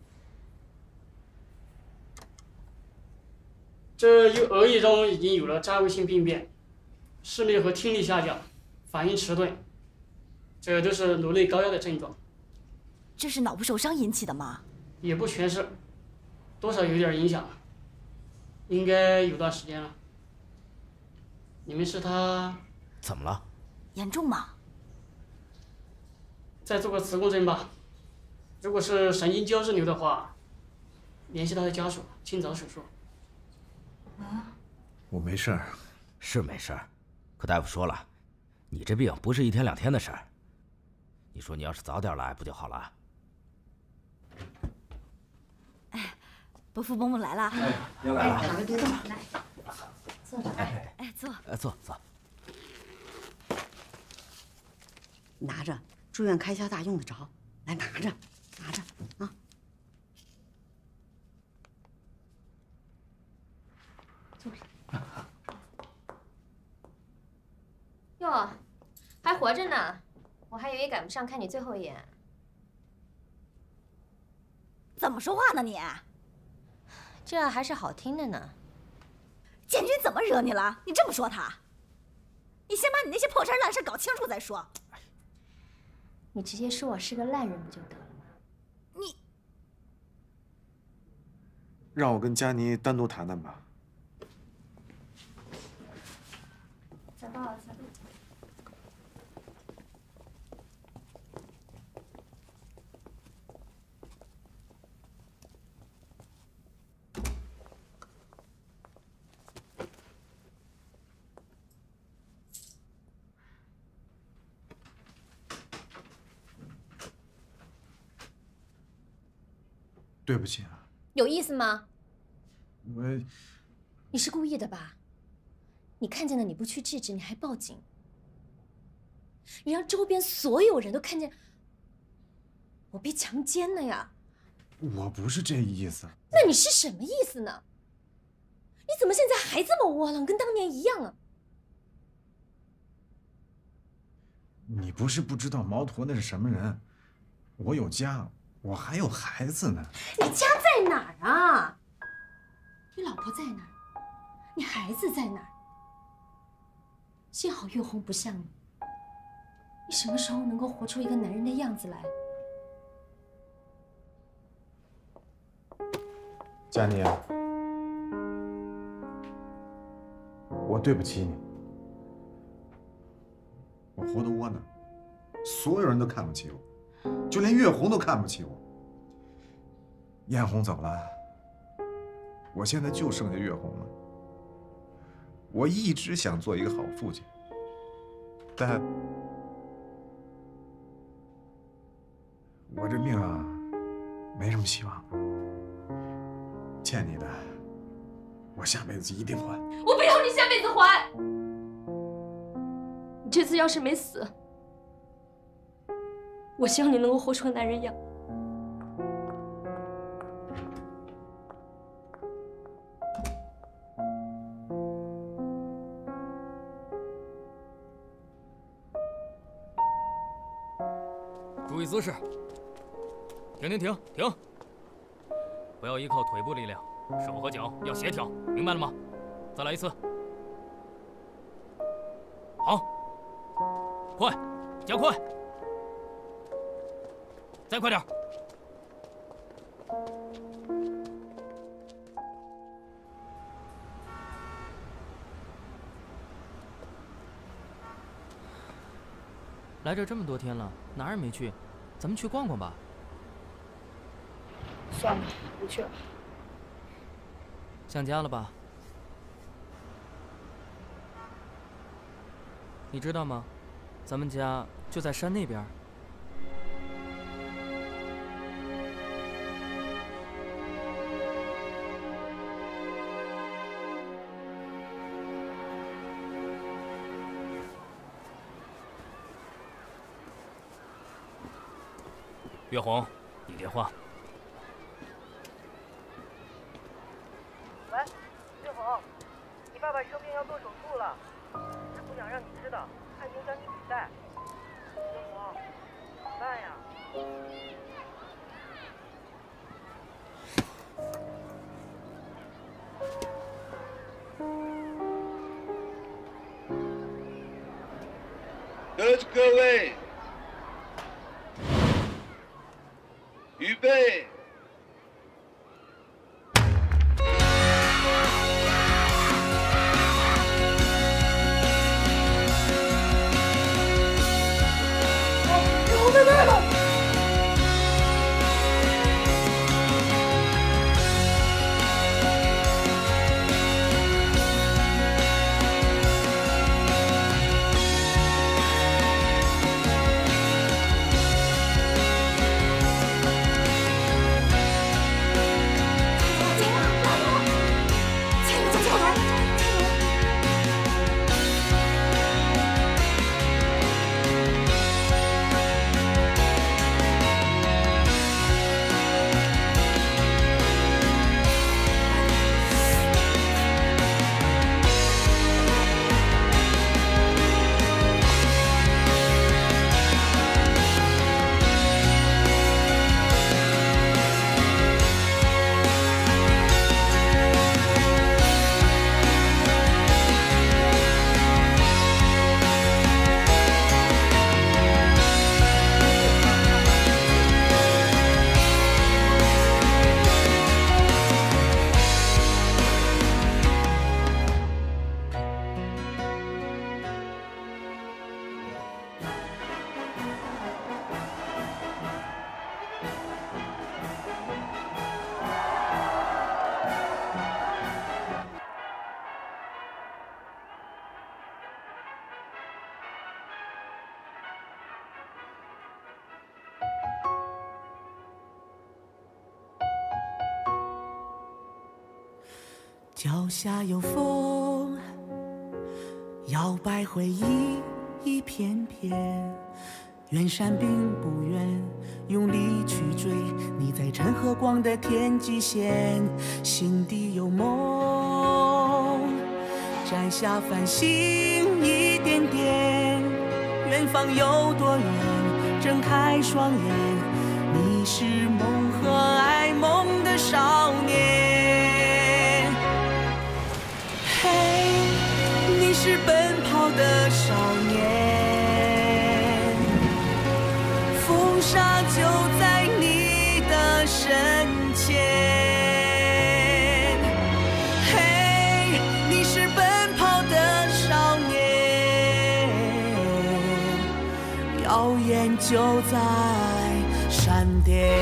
这右额叶中已经有了占位性病变，视力和听力下降，反应迟钝，这都是颅内高压的症状。 这是脑部受伤引起的吗？ 也不全是，多少有点影响，应该有段时间了。你们是他？ 怎么了？ 严重吗？ 再做个磁共振吧。如果是神经胶质瘤的话，联系他的家属，尽早手术。 我没事儿， 是没事儿，可大夫说了，你这病不是一天两天的事儿。你说你要是早点来不就好了？ 哎，伯父伯母来了。 哎，又来了。 来，别动，来，坐着。哎，哎，坐。 哎，坐坐。 拿着，住院开销大用得着。来，拿着，拿着啊。 坐上。哟，还活着呢，我还以为赶不上看你最后一眼。 怎么说话呢你？ 这还是好听的呢。 建军怎么惹你了？你这么说他？你先把你那些破事烂事搞清楚再说。 你直接说我是个烂人不就得了吗？ 你让我跟佳妮单独谈谈吧。 再抱一下。 对不起啊。 有意思吗？ 我， 你是故意的吧？你看见了你不去制止，你还报警，你让周边所有人都看见我被强奸了呀！ 我不是这意思。 那你是什么意思呢？你怎么现在还这么窝囊，跟当年一样啊？ 你不是不知道毛驼那是什么人，我有家，我还有孩子呢。 你家在哪儿啊？你老婆在哪儿？你孩子在哪儿？幸好月红不像你，你什么时候能够活出一个男人的样子来？ 佳妮，我对不起你，我活得窝囊，所有人都看不起我，就连月红都看不起我。艳红走了，我现在就剩下月红了。我一直想做一个好父亲，但我这命啊，没什么希望。欠你的，我下辈子一定还。 我不要你下辈子还！你这次要是没死，我希望你能够活出个男人样。 注意姿势，停停停停！不要依靠腿部力量，手和脚要协调，明白了吗？再来一次。好，快，加快，再快点。来这这么多天了，哪儿也没去，咱们去逛逛吧。 算了，不去了。 想家了吧？你知道吗？咱们家就在山那边。月红，你电话。 喂，月红，你爸爸生病要做手术了，他不想让你知道，怕影响你比赛。月红，怎么办呀？ 得罪各位。预备！ 有妹妹了！ 脚下有风，摇摆回忆一片片。远山并不远，用力去追，你在晨和光的天际线，心底有梦，摘下繁星一点点。远方有多远？睁开双眼，你是梦和爱梦的少年。嘿，你是奔跑的少年。风沙就在你的身前，嘿，你是奔跑的少年，耀眼就在闪电。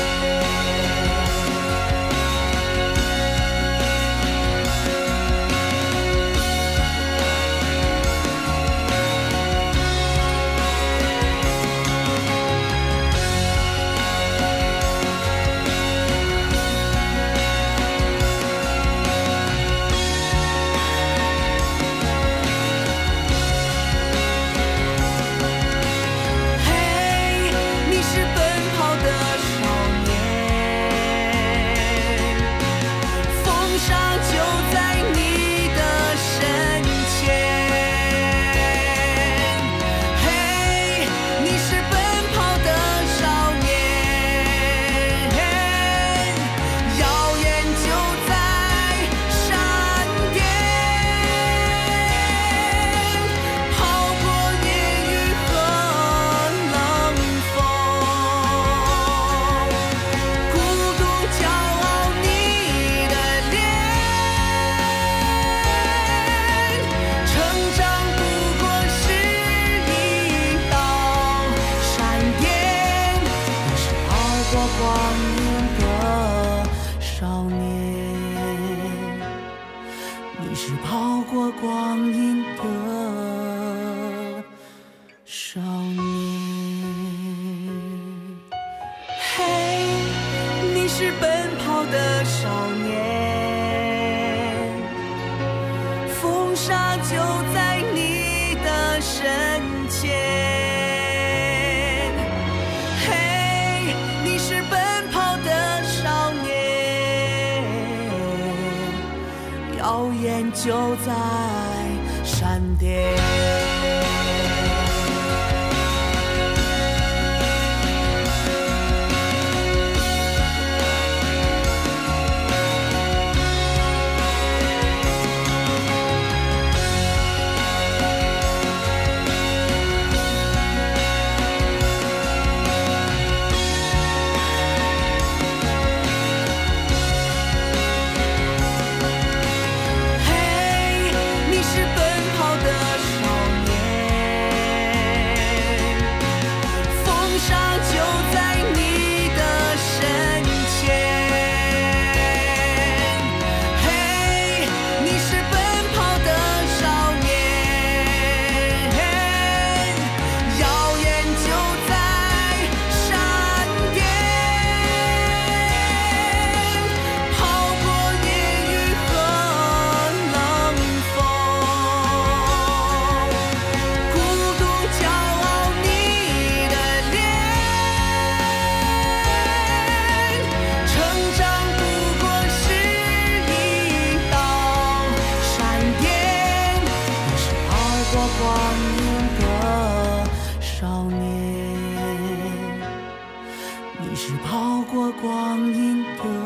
就在闪电。你是跑过光阴的